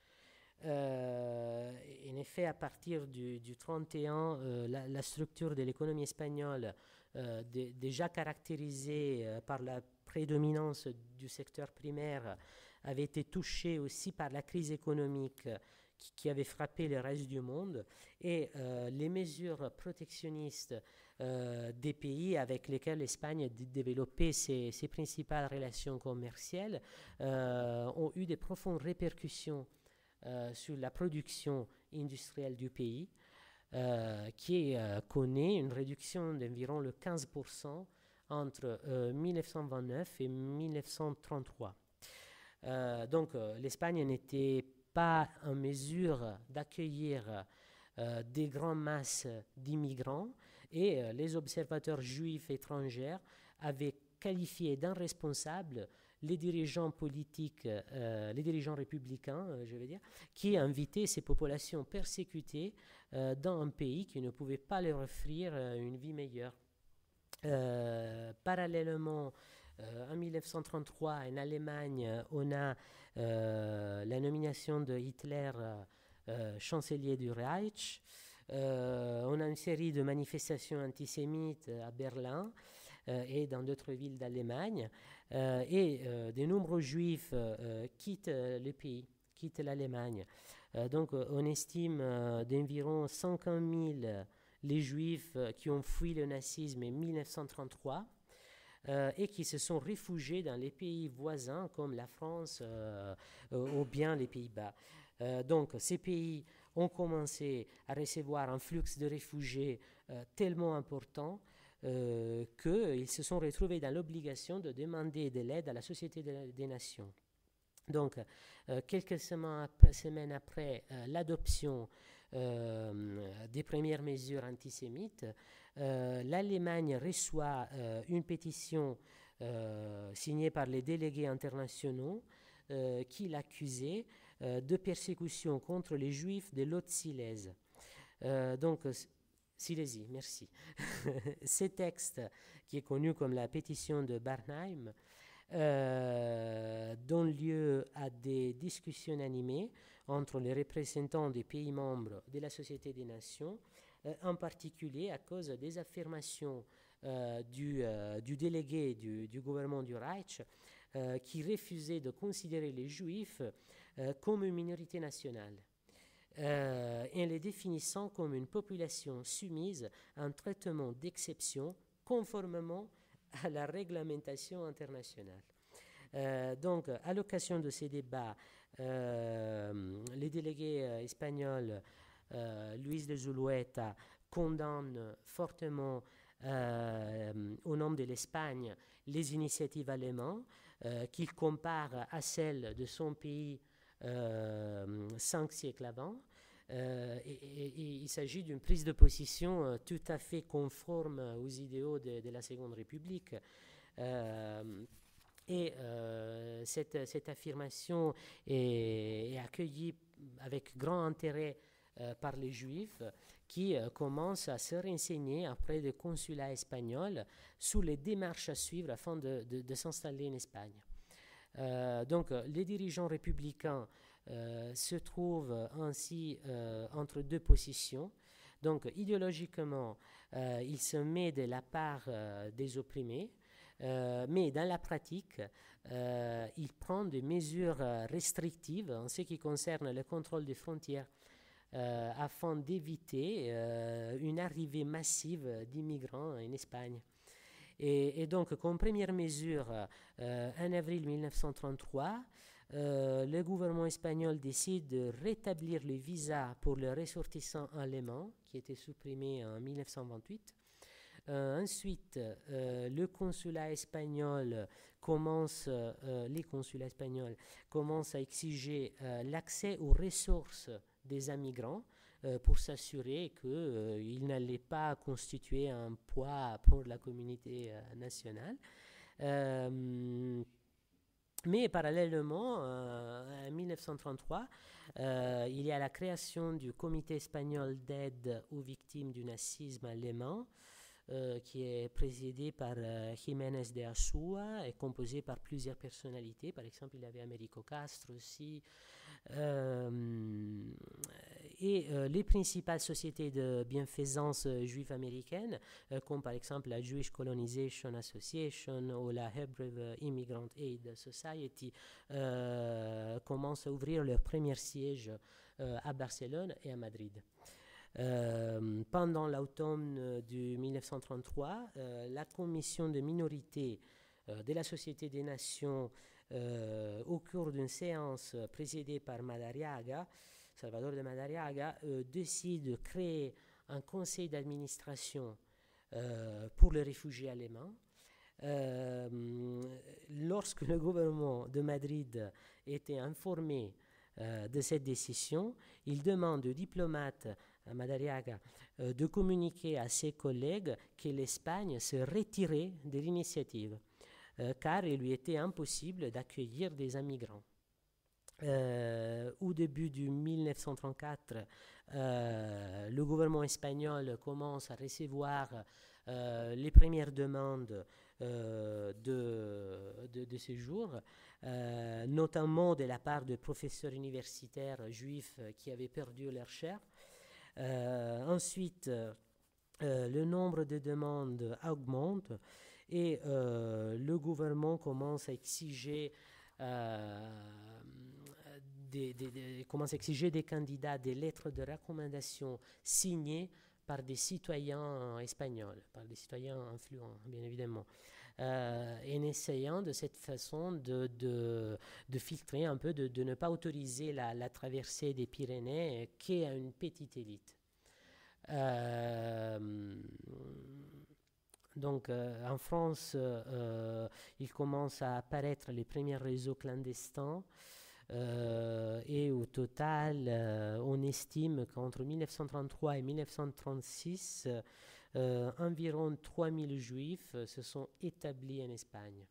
Euh, en effet, à partir du, du trente et un, euh, la, la structure de l'économie espagnole, euh, de, déjà caractérisée euh, par la prédominance du secteur primaire, avait été touchée aussi par la crise économique qui, qui avait frappé le reste du monde, et euh, les mesures protectionnistes Euh, des pays avec lesquels l'Espagne a développé ses, ses principales relations commerciales euh, ont eu de profondes répercussions euh, sur la production industrielle du pays, euh, qui euh, connaît une réduction d'environ le quinze pour cent entre euh, mille neuf cent vingt-neuf et mille neuf cent trente-trois. Euh, donc euh, l'Espagne n'était pas en mesure d'accueillir euh, des grandes masses d'immigrants, et euh, les observateurs juifs étrangers avaient qualifié d'irresponsables les dirigeants politiques, euh, les dirigeants républicains, euh, je veux dire, qui invitaient ces populations persécutées euh, dans un pays qui ne pouvait pas leur offrir euh, une vie meilleure. Euh, parallèlement, euh, en mille neuf cent trente-trois, en Allemagne, on a euh, la nomination de Hitler euh, chancelier du Reich. Euh, on a une série de manifestations antisémites à Berlin euh, et dans d'autres villes d'Allemagne. Euh, et euh, de nombreux juifs euh, quittent le pays, quittent l'Allemagne. Euh, donc on estime euh, d'environ cinquante mille les juifs qui ont fui le nazisme en mille neuf cent trente-trois euh, et qui se sont réfugiés dans les pays voisins comme la France euh, ou bien les Pays-Bas. Euh, donc ces pays ont commencé à recevoir un flux de réfugiés euh, tellement important euh, qu'ils se sont retrouvés dans l'obligation de demander de l'aide à la Société de, des Nations. Donc, euh, quelques semaines après, semaines après euh, l'adoption euh, des premières mesures antisémites, euh, l'Allemagne reçoit euh, une pétition euh, signée par les délégués internationaux euh, qui l'accusaient euh, de persécution contre les Juifs de l'Haute-Silésie. Euh, donc, Silésie, merci. Ce texte, qui est connu comme la pétition de Barnheim, Euh, donne lieu à des discussions animées entre les représentants des pays membres de la Société des Nations, euh, en particulier à cause des affirmations euh, du, euh, du délégué du, du gouvernement du Reich euh, qui refusait de considérer les Juifs euh, comme une minorité nationale. Euh, en les définissant comme une population soumise à un traitement d'exception conformément à la réglementation internationale. Euh, donc, à l'occasion de ces débats, euh, les délégués euh, espagnols, euh, Luis de Zulueta, condamnent fortement, euh, au nom de l'Espagne, les initiatives allemandes, euh, qu'il compare à celles de son pays euh, cinq siècles avant. Euh, et, et, et il s'agit d'une prise de position euh, tout à fait conforme aux idéaux de, de la Seconde République. Euh, et euh, cette, cette affirmation est, est accueillie avec grand intérêt euh, par les Juifs qui euh, commencent à se renseigner auprès des consulats espagnols sur les démarches à suivre afin de, de, de s'installer en Espagne. Euh, donc les dirigeants républicains Euh, se trouve ainsi euh, entre deux positions. Donc, idéologiquement, euh, il se met de la part euh, des opprimés, euh, mais dans la pratique, euh, il prend des mesures restrictives en ce qui concerne le contrôle des frontières euh, afin d'éviter euh, une arrivée massive d'immigrants en Espagne. Et, et donc, comme première mesure, euh, en avril mille neuf cent trente-trois, Euh, le gouvernement espagnol décide de rétablir les visas pour les ressortissants allemands qui étaient supprimés en mille neuf cent vingt-huit. Euh, ensuite, euh, le consulat espagnol commence, euh, les consulats espagnols commencent à exiger euh, l'accès aux ressources des immigrants euh, pour s'assurer qu'ils euh, n'allaient pas constituer un poids pour la communauté euh, nationale. Euh, Mais parallèlement, euh, en mille neuf cent trente-trois, euh, il y a la création du Comité espagnol d'aide aux victimes du nazisme allemand, euh, qui est présidé par euh, Jiménez de Azúa et composé par plusieurs personnalités. Par exemple, il y avait Américo Castro aussi. Euh, et euh, les principales sociétés de bienfaisance euh, juive américaines, euh, comme par exemple la Jewish Colonization Association ou la Hebrew Immigrant Aid Society, euh, commencent à ouvrir leur premier siège euh, à Barcelone et à Madrid. Euh, pendant l'automne de mille neuf cent trente-trois, euh, la commission de minorités euh, de la Société des Nations, euh, au cours d'une séance présidée par Madariaga, Salvador de Madariaga, euh, décide de créer un conseil d'administration euh, pour les réfugiés allemands. Euh, lorsque le gouvernement de Madrid était informé euh, de cette décision, il demande aux diplomates à Madariaga euh, de communiquer à ses collègues que l'Espagne se retirait de l'initiative, euh, car il lui était impossible d'accueillir des immigrants. Euh, au début du mille neuf cent trente-quatre, euh, le gouvernement espagnol commence à recevoir euh, les premières demandes euh, de, de, de séjour, euh, notamment de la part de professeurs universitaires juifs qui avaient perdu leur chaire. Euh, ensuite, euh, le nombre de demandes augmente et euh, le gouvernement commence à exiger euh, Des, des, des, commence à exiger des candidats des lettres de recommandation signées par des citoyens espagnols, par des citoyens influents, bien évidemment. euh, en essayant de cette façon de, de, de filtrer un peu, de, de ne pas autoriser la, la traversée des Pyrénées qu'à une petite élite. Euh, donc euh, en France, euh, il commence à apparaître les premiers réseaux clandestins. Euh, et au total, euh, on estime qu'entre mille neuf cent trente-trois et mille neuf cent trente-six, euh, environ trois mille juifs se sont établis en Espagne.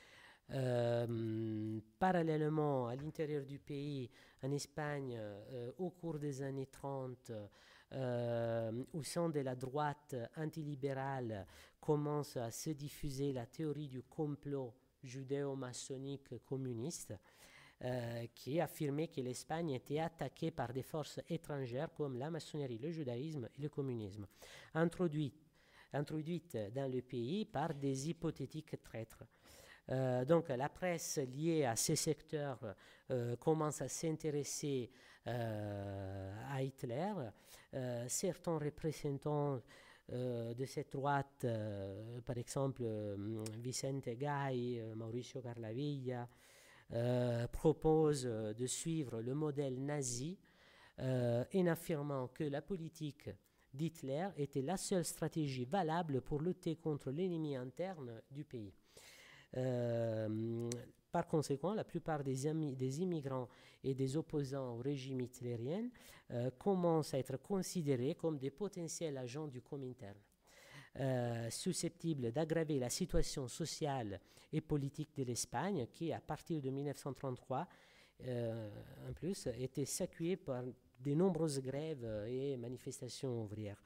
Euh, parallèlement, à l'intérieur du pays, en Espagne, euh, au cours des années trente, euh, au sein de la droite antilibérale, commence à se diffuser la théorie du complot judéo-maçonnique communiste, euh, qui affirmait que l'Espagne était attaquée par des forces étrangères comme la maçonnerie, le judaïsme et le communisme, introduite, introduite dans le pays par des hypothétiques traîtres. Euh, donc la presse liée à ces secteurs euh, commence à s'intéresser euh, à Hitler. Euh, certains représentants euh, de cette droite, euh, par exemple euh, Vicente Gay, euh, Mauricio Garlavilla, euh, proposent de suivre le modèle nazi euh, en affirmant que la politique d'Hitler était la seule stratégie valable pour lutter contre l'ennemi interne du pays. Euh, par conséquent, la plupart des, amis, des immigrants et des opposants au régime hitlérien euh, commencent à être considérés comme des potentiels agents du Comintern, euh, susceptibles d'aggraver la situation sociale et politique de l'Espagne, qui, à partir de mille neuf cent trente-trois, euh, en plus, était saluée par de nombreuses grèves et manifestations ouvrières.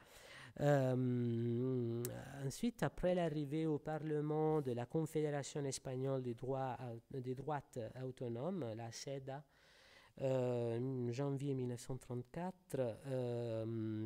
Euh, ensuite, après l'arrivée au Parlement de la Confédération espagnole des, droits, des droites autonomes, la CEDA, euh, janvier mille neuf cent trente-quatre, euh,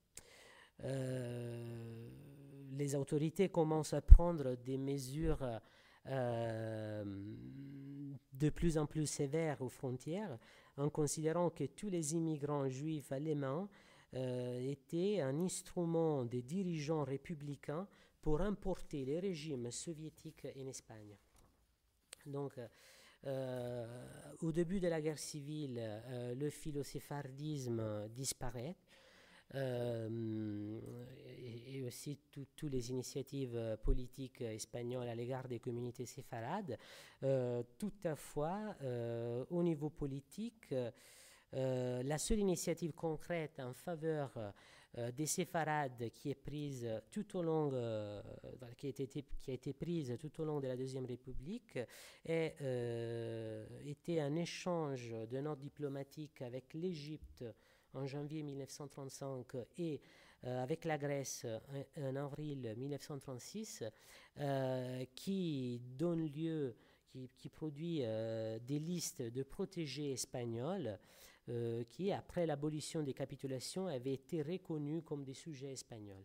euh, les autorités commencent à prendre des mesures euh, de plus en plus sévères aux frontières, en considérant que tous les immigrants juifs allemands Euh, était un instrument des dirigeants républicains pour importer les régimes soviétiques en Espagne. Donc, euh, au début de la guerre civile, euh, le philo-séphardisme disparaît. Euh, et, et aussi toutes les initiatives politiques espagnoles à l'égard des communautés séfarades. Euh, toutefois, euh, au niveau politique, Euh, la seule initiative concrète en faveur euh, des séfarades qui est prise tout au long, euh, qui, a été, qui a été prise tout au long de la Deuxième République est, euh, était un échange de notes diplomatiques avec l'Égypte en janvier mille neuf cent trente-cinq et euh, avec la Grèce en, en avril mille neuf cent trente-six, euh, qui donne lieu, qui, qui produit euh, des listes de protégés espagnols Euh, qui, après l'abolition des capitulations, avaient été reconnus comme des sujets espagnols.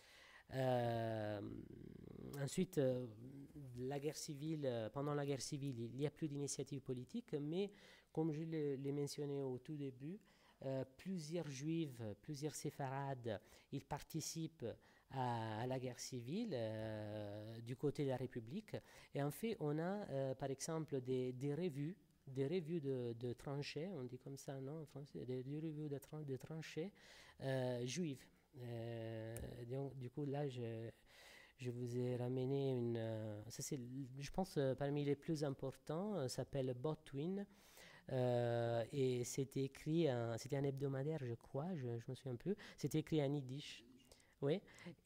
Euh, ensuite, euh, la guerre civile, euh, pendant la guerre civile, il n'y a plus d'initiative politique, mais comme je l'ai, l'ai mentionné au tout début, euh, plusieurs juifs, plusieurs séfarades, ils participent à, à la guerre civile euh, du côté de la République. Et en fait, on a, euh, par exemple, des, des revues des revues de, de tranchées, on dit comme ça, non, en français, des, des revues de, tran de tranchées euh, juives. Euh, donc, du coup, là, je, je vous ai ramené une... Euh, ça c'est, je pense, euh, parmi les plus importants, euh, s'appelle Botwin. Euh, et c'était écrit, un, c'était un hebdomadaire, je crois, je ne me souviens plus. C'était écrit en yiddish. Oui,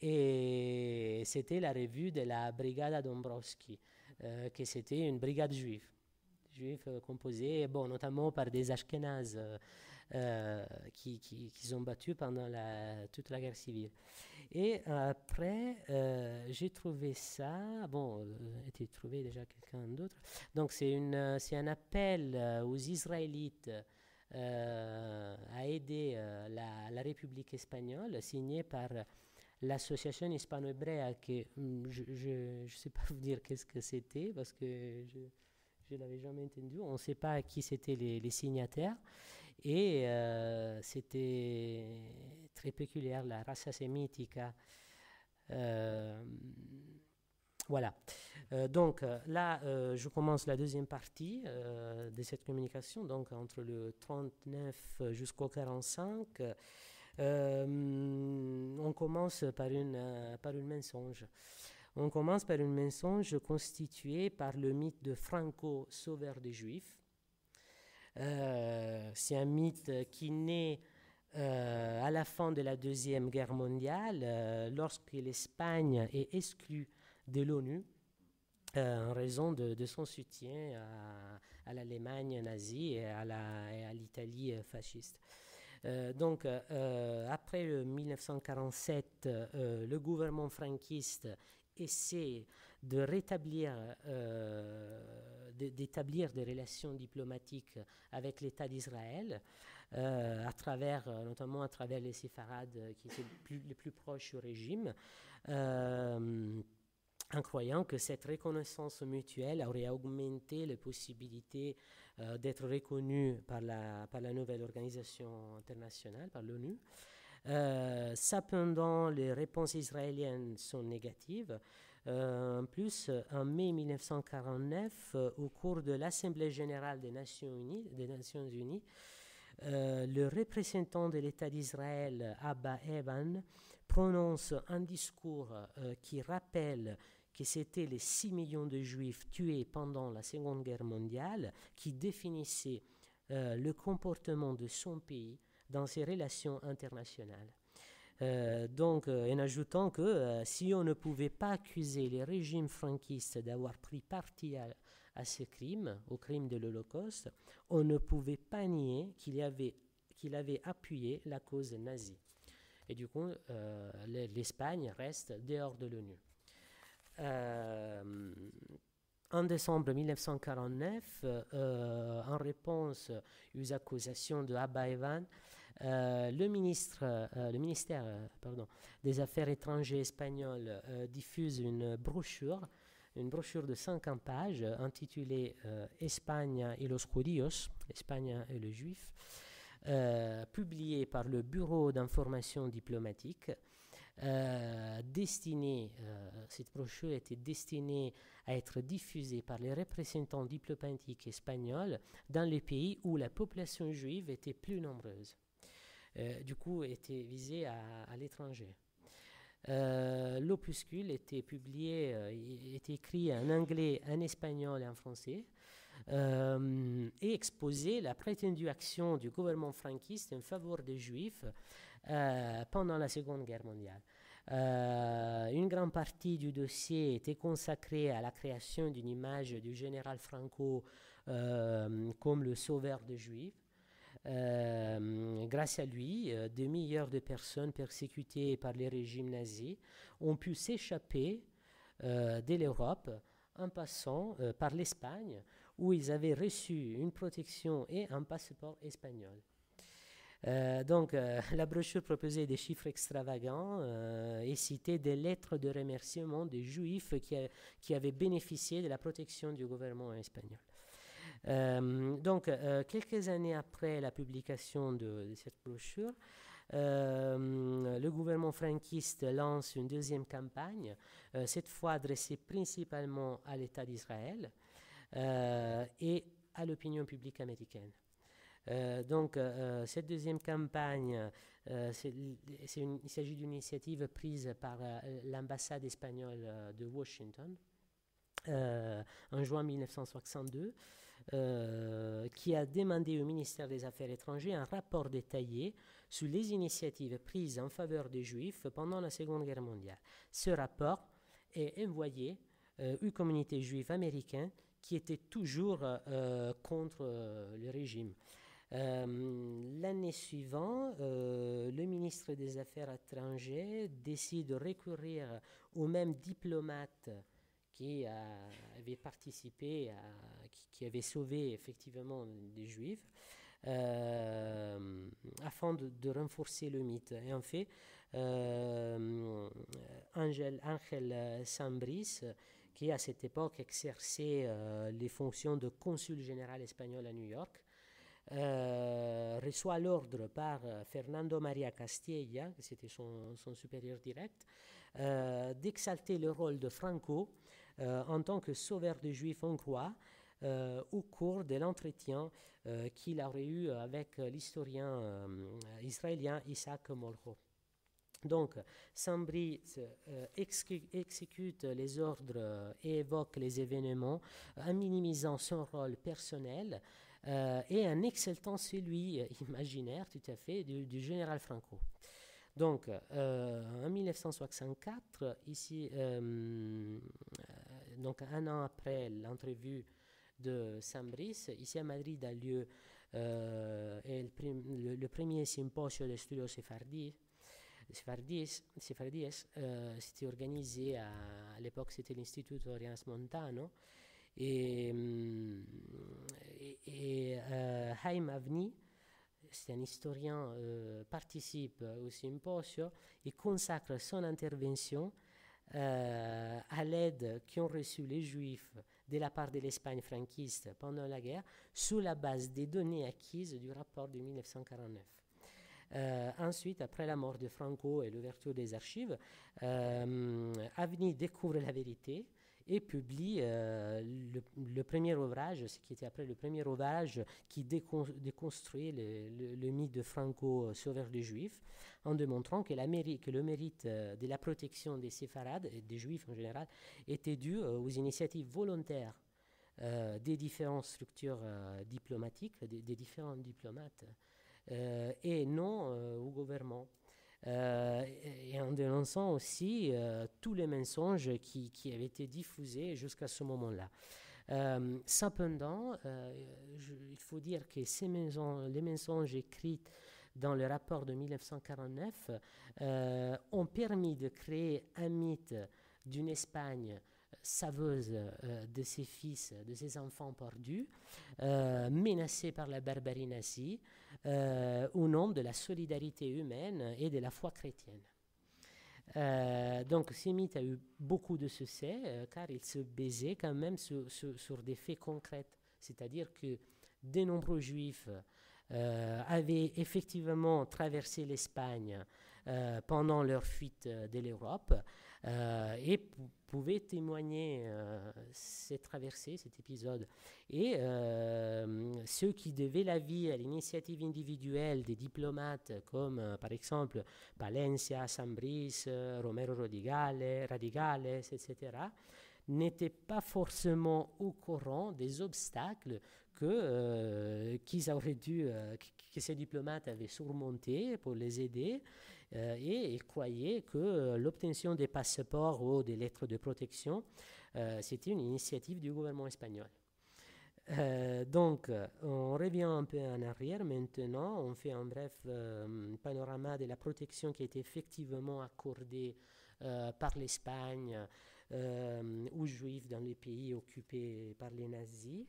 et c'était la revue de la Brigada Dombrowski, euh, que c'était une brigade juive. Juifs euh, composés, bon, notamment par des Ashkénazes euh, euh, qui, qui, qui sont battus pendant la, toute la guerre civile. Et après, euh, j'ai trouvé ça, bon, euh, était trouvé déjà quelqu'un d'autre. Donc c'est, une, c'est un appel euh, aux Israélites euh, à aider euh, la, la République espagnole, signé par l'association hispano-hébraïque, que je ne sais pas vous dire qu'est-ce que c'était, parce que je... je ne l'avais jamais entendu, on ne sait pas qui c'étaient les, les signataires, et euh, c'était très peculiar, la raza semitica. Euh, Voilà. Euh, donc euh, là, euh, je commence la deuxième partie euh, de cette communication, donc entre le trente-neuf jusqu'au quarante-cinq. Euh, on commence par une, euh, par une mensonge. On commence par une mensonge constituée par le mythe de Franco, sauveur des Juifs. Euh, c'est un mythe qui naît euh, à la fin de la Deuxième Guerre mondiale, euh, lorsque l'Espagne est exclue de l'ONU euh, en raison de, de son soutien à, à l'Allemagne nazie et à, la, et à l'Italie fasciste. Euh, donc, euh, après euh, mille neuf cent quarante-sept, euh, le gouvernement franquiste essaie de rétablir, euh, de, d'établir des relations diplomatiques avec l'État d'Israël, euh, à travers, notamment à travers les séfarades qui étaient plus, les plus proches au régime, euh, en croyant que cette reconnaissance mutuelle aurait augmenté les possibilités euh, d'être reconnus par la, par la nouvelle organisation internationale, par l'ONU. Euh, cependant, les réponses israéliennes sont négatives. Euh, en plus, en mai mille neuf cent quarante-neuf, euh, au cours de l'Assemblée générale des Nations unies, des Nations unies euh, le représentant de l'État d'Israël, Abba Eban, prononce un discours euh, qui rappelle que c'était les six millions de Juifs tués pendant la Seconde Guerre mondiale qui définissait euh, le comportement de son pays dans ses relations internationales. Euh, donc, euh, en ajoutant que euh, si on ne pouvait pas accuser les régimes franquistes d'avoir pris parti à, à ces crimes, aux crimes de l'Holocauste, on ne pouvait pas nier qu'il avait, qu'il avait appuyé la cause nazie. Et du coup, euh, l'Espagne reste dehors de l'ONU. Euh, en décembre mille neuf cent quarante-neuf, euh, en réponse aux accusations de Abba Eban, euh, le, ministre, euh, le ministère euh, pardon, des Affaires étrangères espagnol euh, diffuse une brochure, une brochure de cinquante pages intitulée euh, España y los judíos, Espagne et les Juifs, euh, publiée par le Bureau d'information diplomatique. Euh, destinée, euh, cette brochure était destinée à être diffusée par les représentants diplomatiques espagnols dans les pays où la population juive était plus nombreuse. Euh, du coup, était visée à, à l'étranger. Euh, l'opuscule était publié, euh, était écrit en anglais, en espagnol et en français, euh, et exposait la prétendue action du gouvernement franquiste en faveur des Juifs euh, pendant la Seconde Guerre mondiale. Euh, une grande partie du dossier était consacrée à la création d'une image du général Franco euh, comme le sauveur des Juifs. Euh, grâce à lui, euh, des milliers de personnes persécutées par les régimes nazis ont pu s'échapper euh, de l'Europe en passant euh, par l'Espagne, où ils avaient reçu une protection et un passeport espagnol. Euh, donc, euh, la brochure proposait des chiffres extravagants euh, et citait des lettres de remerciement des Juifs qui, a, qui avaient bénéficié de la protection du gouvernement espagnol. Euh, donc, euh, quelques années après la publication de, de cette brochure, euh, le gouvernement franquiste lance une deuxième campagne, euh, cette fois adressée principalement à l'État d'Israël euh, et à l'opinion publique américaine. Euh, donc, euh, cette deuxième campagne, euh, c'est, c'est une, il s'agit d'une initiative prise par euh, l'ambassade espagnole euh, de Washington euh, en juin mille neuf cent soixante-deux, euh, qui a demandé au ministère des Affaires étrangères un rapport détaillé sur les initiatives prises en faveur des Juifs pendant la Seconde Guerre mondiale. Ce rapport est envoyé euh, aux communautés juives américaines qui étaient toujours euh, contre euh, le régime. Euh, l'année suivante, euh, le ministre des Affaires étrangères décide de recourir au même diplomate qui a, avait participé, à, qui, qui avait sauvé effectivement des Juifs, euh, afin de, de renforcer le mythe. Et en fait, euh, Angel, Angel Sambris, qui à cette époque exerçait euh, les fonctions de consul général espagnol à New York, Euh, reçoit l'ordre par euh, Fernando María Castilla, qui c'était son, son supérieur direct, euh, d'exalter le rôle de Franco euh, en tant que sauveur des Juifs hongrois euh, au cours de l'entretien euh, qu'il aurait eu avec l'historien euh, israélien Isaac Molcho. Donc, Saint-Brice euh, exécute les ordres et évoque les événements en minimisant son rôle personnel euh, et en exaltant celui euh, imaginaire, tout à fait, du, du général Franco. Donc, euh, en mille neuf cent soixante-quatre, ici, euh, donc un an après l'entrevue de Saint-Brice, ici à Madrid a lieu euh, le, le, le premier symposio de studio Sefardí. Sefardíes, Sefardíes euh, c'était organisé à, à l'époque, c'était l'Instituto Rias Montano, et, et, et euh, Haim Avni, c'est un historien, euh, participe au symposio et consacre son intervention euh, à l'aide qu'ont reçu les Juifs de la part de l'Espagne franquiste pendant la guerre, sous la base des données acquises du rapport de mille neuf cent quarante-neuf. Euh, ensuite, après la mort de Franco et l'ouverture des archives, euh, Avni découvre la vérité et publie euh, le, le premier ouvrage, ce qui était après le premier ouvrage qui décon déconstruit le, le, le mythe de Franco, sauveur des Juifs, en démontrant que, la que le mérite euh, de la protection des séfarades et des Juifs en général était dû euh, aux initiatives volontaires euh, des différentes structures euh, diplomatiques, des, des différents diplomates. Euh, et non euh, au gouvernement. Euh, et, et en dénonçant aussi euh, tous les mensonges qui, qui avaient été diffusés jusqu'à ce moment-là. Euh, cependant, euh, je, il faut dire que ces mensonges, les mensonges écrits dans le rapport de mille neuf cent quarante-neuf euh, ont permis de créer un mythe d'une Espagne saveuse euh, de ses fils, de ses enfants perdus, euh, menacés par la barbarie nazie, euh, au nom de la solidarité humaine et de la foi chrétienne. Euh, donc, ce mythe a eu beaucoup de succès, euh, car il se basait quand même sur, sur, sur des faits concrets, c'est-à-dire que de nombreux juifs euh, avaient effectivement traversé l'Espagne euh, pendant leur fuite de l'Europe, Euh, et pouvaient témoigner euh, cette traversée, cet épisode. Et euh, ceux qui devaient la vie à l'initiative individuelle des diplomates, comme euh, par exemple Palencia, Saint-Brice, Romero Radigale, Radigales, et cetera, n'étaient pas forcément au courant des obstacles que, euh, qu'ils auraient dû, euh, que ces diplomates avaient surmontés pour les aider. Euh, et ils croyaient que euh, l'obtention des passeports ou des lettres de protection, euh, c'était une initiative du gouvernement espagnol. Euh, donc, on revient un peu en arrière maintenant, on fait un bref euh, panorama de la protection qui a été effectivement accordée euh, par l'Espagne euh, aux Juifs dans les pays occupés par les nazis.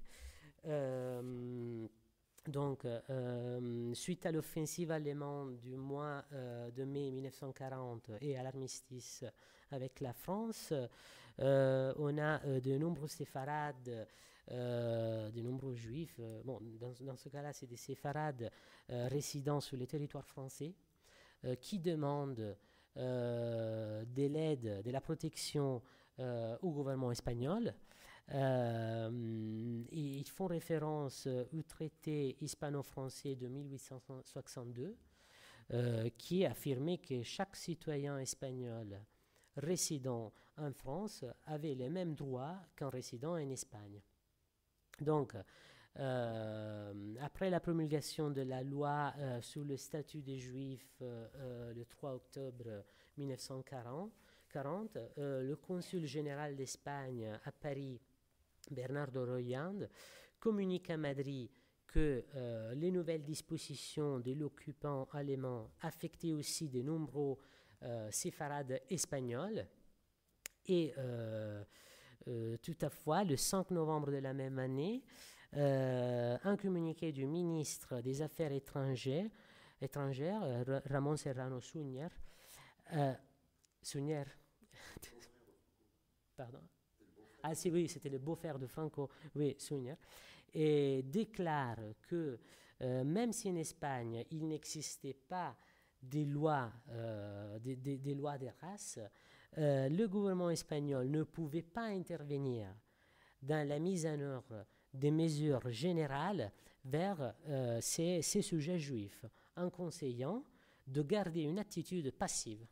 Euh, Donc, euh, suite à l'offensive allemande du mois euh, de mai mille neuf cent quarante et à l'armistice avec la France, euh, on a euh, de nombreux séfarades, euh, de nombreux juifs. Euh, bon, dans, dans ce cas-là, c'est des séfarades euh, résidant sur le territoire français euh, qui demandent euh, de l'aide, de la protection euh, au gouvernement espagnol. Euh, ils font référence au traité hispano-français de mille huit cent soixante-deux euh, qui affirmait que chaque citoyen espagnol résidant en France avait les mêmes droits qu'un résident en Espagne. Donc, euh, après la promulgation de la loi euh, sur le statut des Juifs euh, euh, le trois octobre mille neuf cent quarante, quarante euh, le consul général d'Espagne à Paris, Bernardo Royand, communique à Madrid que euh, les nouvelles dispositions de l'occupant allemand affectaient aussi de nombreux euh, séfarades espagnols. Et euh, euh, toutefois, le cinq novembre de la même année, euh, un communiqué du ministre des Affaires étrangères, étrangères euh, Ramon Serrano Suñer, euh, Suñer, pardon. Ah si, oui, c'était le beau-frère de Franco, oui, Suñer, et déclare que euh, même si en Espagne il n'existait pas des lois, euh, des, des, des lois de race, euh, le gouvernement espagnol ne pouvait pas intervenir dans la mise en œuvre des mesures générales vers euh, ces, ces sujets juifs, en conseillant de garder une attitude passive.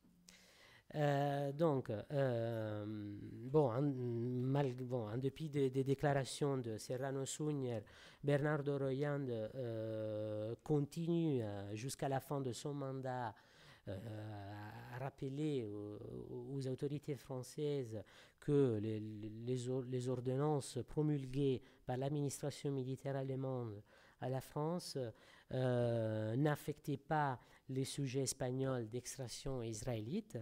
Euh, donc, euh, bon, en, mal, bon, en dépit des, des déclarations de Serrano Suñer, Bernardo Royand euh, continue euh, jusqu'à la fin de son mandat euh, à rappeler aux, aux autorités françaises que les, les, les ordonnances promulguées par l'administration militaire allemande à la France euh, n'affectaient pas les sujets espagnols d'extraction israélite.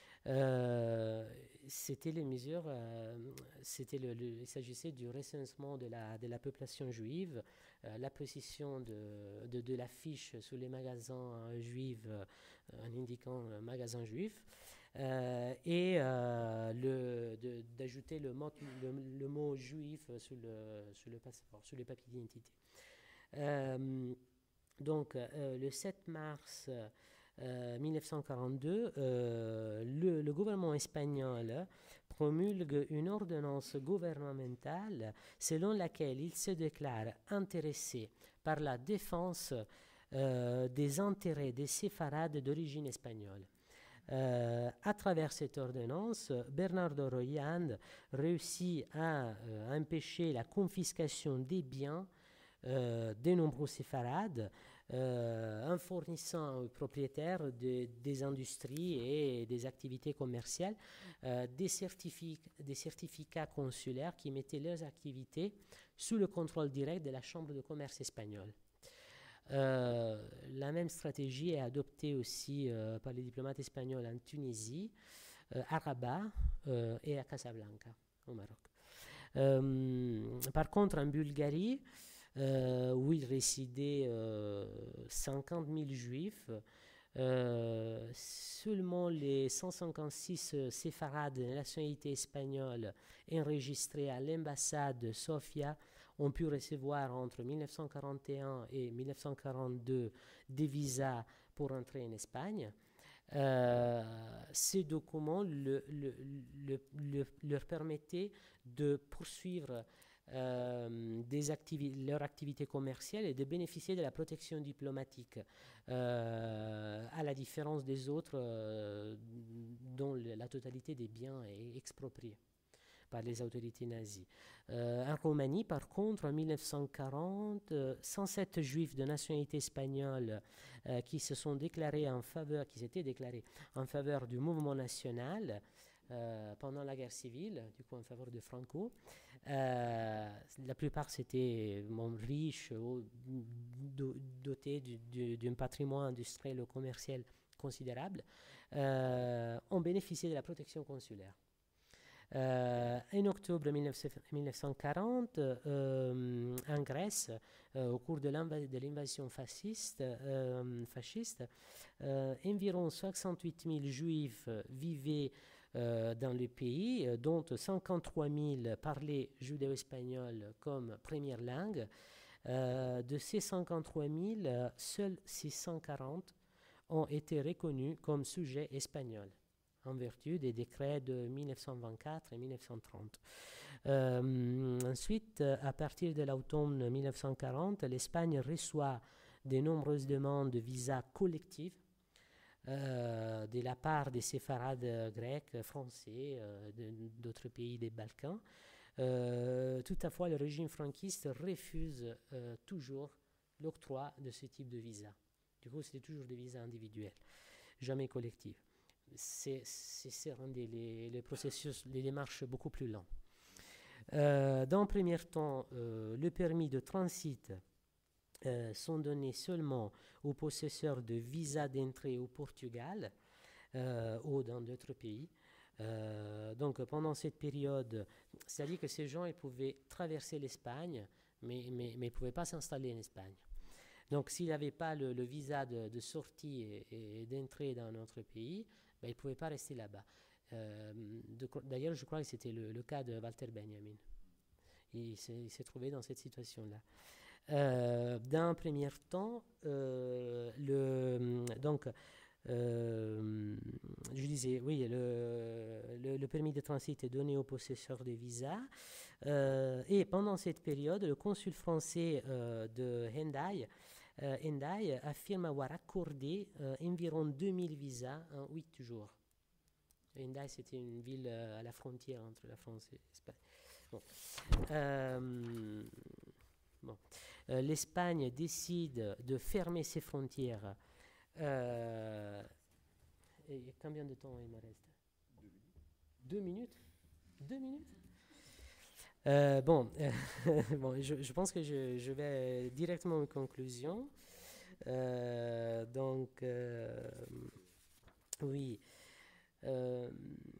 Euh, c'était les mesures, euh, c'était le, le, il s'agissait du recensement de la, de la population juive, euh, la précision de, de, de l'affiche sous les magasins euh, juifs euh, en indiquant euh, magasin juif, euh, et euh, le, de, d'ajouter le mot, le, le mot juif sur le, sur le passeport, sur les papiers d'identité. Euh, donc, euh, le sept mars Euh, mille neuf cent quarante-deux, euh, le, le gouvernement espagnol promulgue une ordonnance gouvernementale selon laquelle il se déclare intéressé par la défense euh, des intérêts des séfarades d'origine espagnole. Euh, à travers cette ordonnance, Bernardo Royand réussit à euh, empêcher la confiscation des biens euh, des nombreux séfarades, Euh, en fournissant aux propriétaires de, des industries et des activités commerciales euh, des, certific- des certificats consulaires qui mettaient leurs activités sous le contrôle direct de la Chambre de commerce espagnole. Euh, la même stratégie est adoptée aussi euh, par les diplomates espagnols en Tunisie, euh, à Rabat euh, et à Casablanca, au Maroc. Euh, par contre, en Bulgarie, Euh, où il résidait euh, cinquante mille juifs. Euh, seulement les cent cinquante-six euh, séfarades de nationalité espagnole enregistrés à l'ambassade de Sofia ont pu recevoir entre mille neuf cent quarante et un et mille neuf cent quarante-deux des visas pour entrer en Espagne. Euh, ces documents le, le, le, le, leur permettaient de poursuivre Euh, des activi- leur activité commerciale et de bénéficier de la protection diplomatique, euh, à la différence des autres euh, dont le, la totalité des biens est expropriée par les autorités nazies. Euh, en Roumanie, par contre, en mille neuf cent quarante, euh, cent sept juifs de nationalité espagnole euh, qui se sont déclarés en faveur, qui s'étaient déclarés en faveur du mouvement national euh, pendant la guerre civile, du coup en faveur de Franco. Euh, la plupart c'était bon, riches, do, dotés du, du, d'un patrimoine industriel ou commercial considérable, euh, ont bénéficié de la protection consulaire. Euh, en octobre mille neuf cent quarante, euh, en Grèce, euh, au cours de, l'inv- de l'invasion fasciste, euh, fasciste euh, environ soixante-huit mille juifs vivaient Euh, dans le pays, euh, dont cinquante-trois mille parlaient judéo-espagnol comme première langue. Euh, de ces cinquante-trois mille, euh, seuls six cent quarante ont été reconnus comme sujets espagnols, en vertu des décrets de mille neuf cent vingt-quatre et mille neuf cent trente. Euh, ensuite, à partir de l'automne mille neuf cent quarante, l'Espagne reçoit de nombreuses demandes de visa collectifs Euh, de la part des séfarades grecs, français, euh, de, d'autres pays des Balkans. Euh, toutefois, le régime franquiste refuse euh, toujours l'octroi de ce type de visa. Du coup, c'était toujours des visas individuels, jamais collectifs. C'est, c'est, c'est rendu les, les processus, les démarches beaucoup plus lents. Euh, dans le premier temps, euh, le permis de transit Euh, sont donnés seulement aux possesseurs de visa d'entrée au Portugal euh, ou dans d'autres pays. Euh, donc pendant cette période, c'est-à-dire que ces gens ils pouvaient traverser l'Espagne, mais ils mais, mais ne pouvaient pas s'installer en Espagne. Donc s'ils n'avaient pas le, le visa de, de sortie et, et d'entrée dans notre pays, ben, ils ne pouvaient pas rester là-bas. Euh, de, d'ailleurs, je crois que c'était le, le cas de Walter Benjamin. Il s'est, il s'est trouvé dans cette situation-là. Euh, d'un premier temps, euh, le, donc, Euh, je disais, oui, le, le, le permis de transit est donné aux possesseurs de visas. Euh, et pendant cette période, le consul français euh, de Hendaye, euh, Hendaye affirme avoir accordé euh, environ deux mille visas en huit jours. Hendaye, c'était une ville euh, à la frontière entre la France et l'Espagne. Bon. Euh, bon. Euh, L'Espagne décide de fermer ses frontières. Euh, et combien de temps il me reste? Deux minutes. Deux minutes euh, Bon, euh, bon je, je pense que je, je vais directement aux conclusions. Euh, donc, euh, oui. Euh,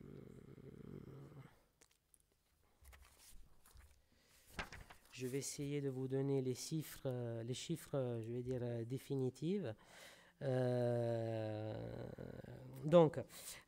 je vais essayer de vous donner les chiffres, euh, les chiffres, euh, je vais dire, euh, définitifs. Euh, donc,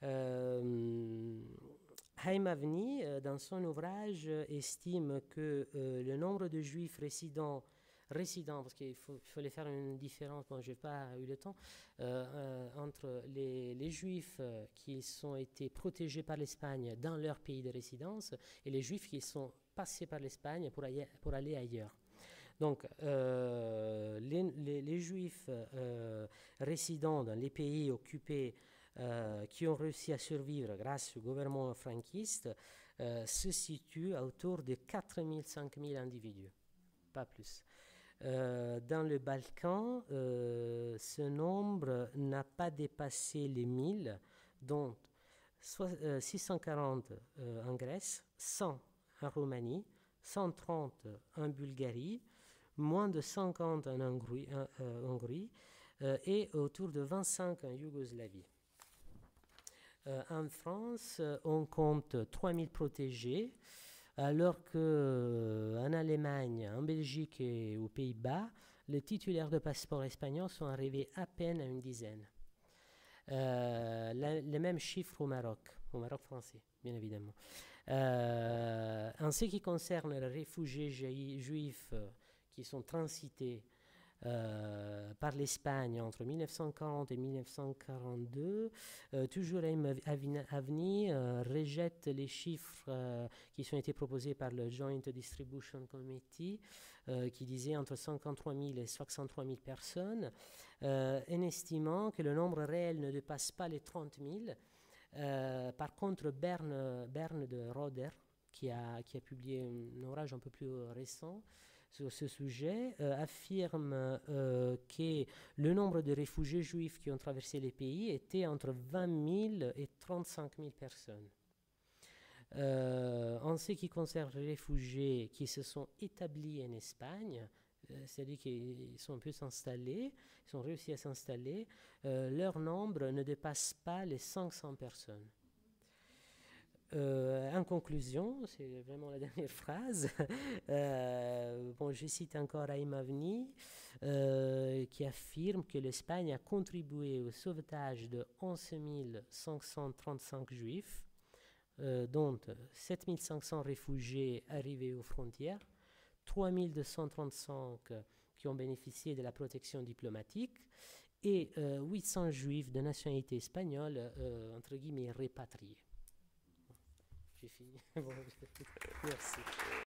euh, Haïm Avni, euh, dans son ouvrage, euh, estime que euh, le nombre de juifs résidents, résidents parce qu'il faut, il fallait faire une différence, moi je n'ai pas eu le temps, euh, euh, entre les, les juifs euh, qui ont été protégés par l'Espagne dans leur pays de résidence et les juifs qui sont passés par l'Espagne pour, pour aller ailleurs. Donc, euh, les, les, les juifs euh, résidant dans les pays occupés euh, qui ont réussi à survivre grâce au gouvernement franquiste euh, se situent autour de quatre mille à cinq mille individus, pas plus. Euh, dans le Balkan, euh, ce nombre n'a pas dépassé les mille, dont euh, six cent quarante euh, en Grèce, cent en Roumanie, cent trente en Bulgarie, moins de cinquante en Hongrie, euh, Hongrie euh, et autour de vingt-cinq en Yougoslavie. Euh, en France, on compte trois mille protégés, alors qu'en euh, Allemagne, en Belgique et aux Pays-Bas, les titulaires de passeports espagnols sont arrivés à peine à une dizaine. Euh, la, les mêmes chiffres au Maroc, au Maroc français, bien évidemment. Euh, en ce qui concerne les réfugiés juifs qui sont transités euh, par l'Espagne entre mille neuf cent quarante et mille neuf cent quarante-deux, euh, toujours Haïm Avni euh, rejette les chiffres euh, qui ont été proposés par le Joint Distribution Committee, euh, qui disait entre cinquante-trois mille et soixante-trois mille personnes, euh, en estimant que le nombre réel ne dépasse pas les trente mille. Euh, par contre, Berne, Berne de Roder, qui a, qui a publié un ouvrage un peu plus récent sur ce sujet, euh, affirme euh, que le nombre de réfugiés juifs qui ont traversé les pays était entre vingt mille et trente-cinq mille personnes. Euh, en ce qui concerne les réfugiés qui se sont établis en Espagne, euh, c'est-à-dire qu'ils sont un peu s'installer, ils ont réussi à s'installer, euh, leur nombre ne dépasse pas les cinq cents personnes. Euh, en conclusion, c'est vraiment la dernière phrase, euh, bon, je cite encore Haïm Avni, euh, qui affirme que l'Espagne a contribué au sauvetage de onze mille cinq cent trente-cinq juifs, euh, dont sept mille cinq cents réfugiés arrivés aux frontières, trois mille deux cent trente-cinq qui ont bénéficié de la protection diplomatique et euh, huit cents juifs de nationalité espagnole, euh, entre guillemets, répatriés. J'ai fini. Bon, merci.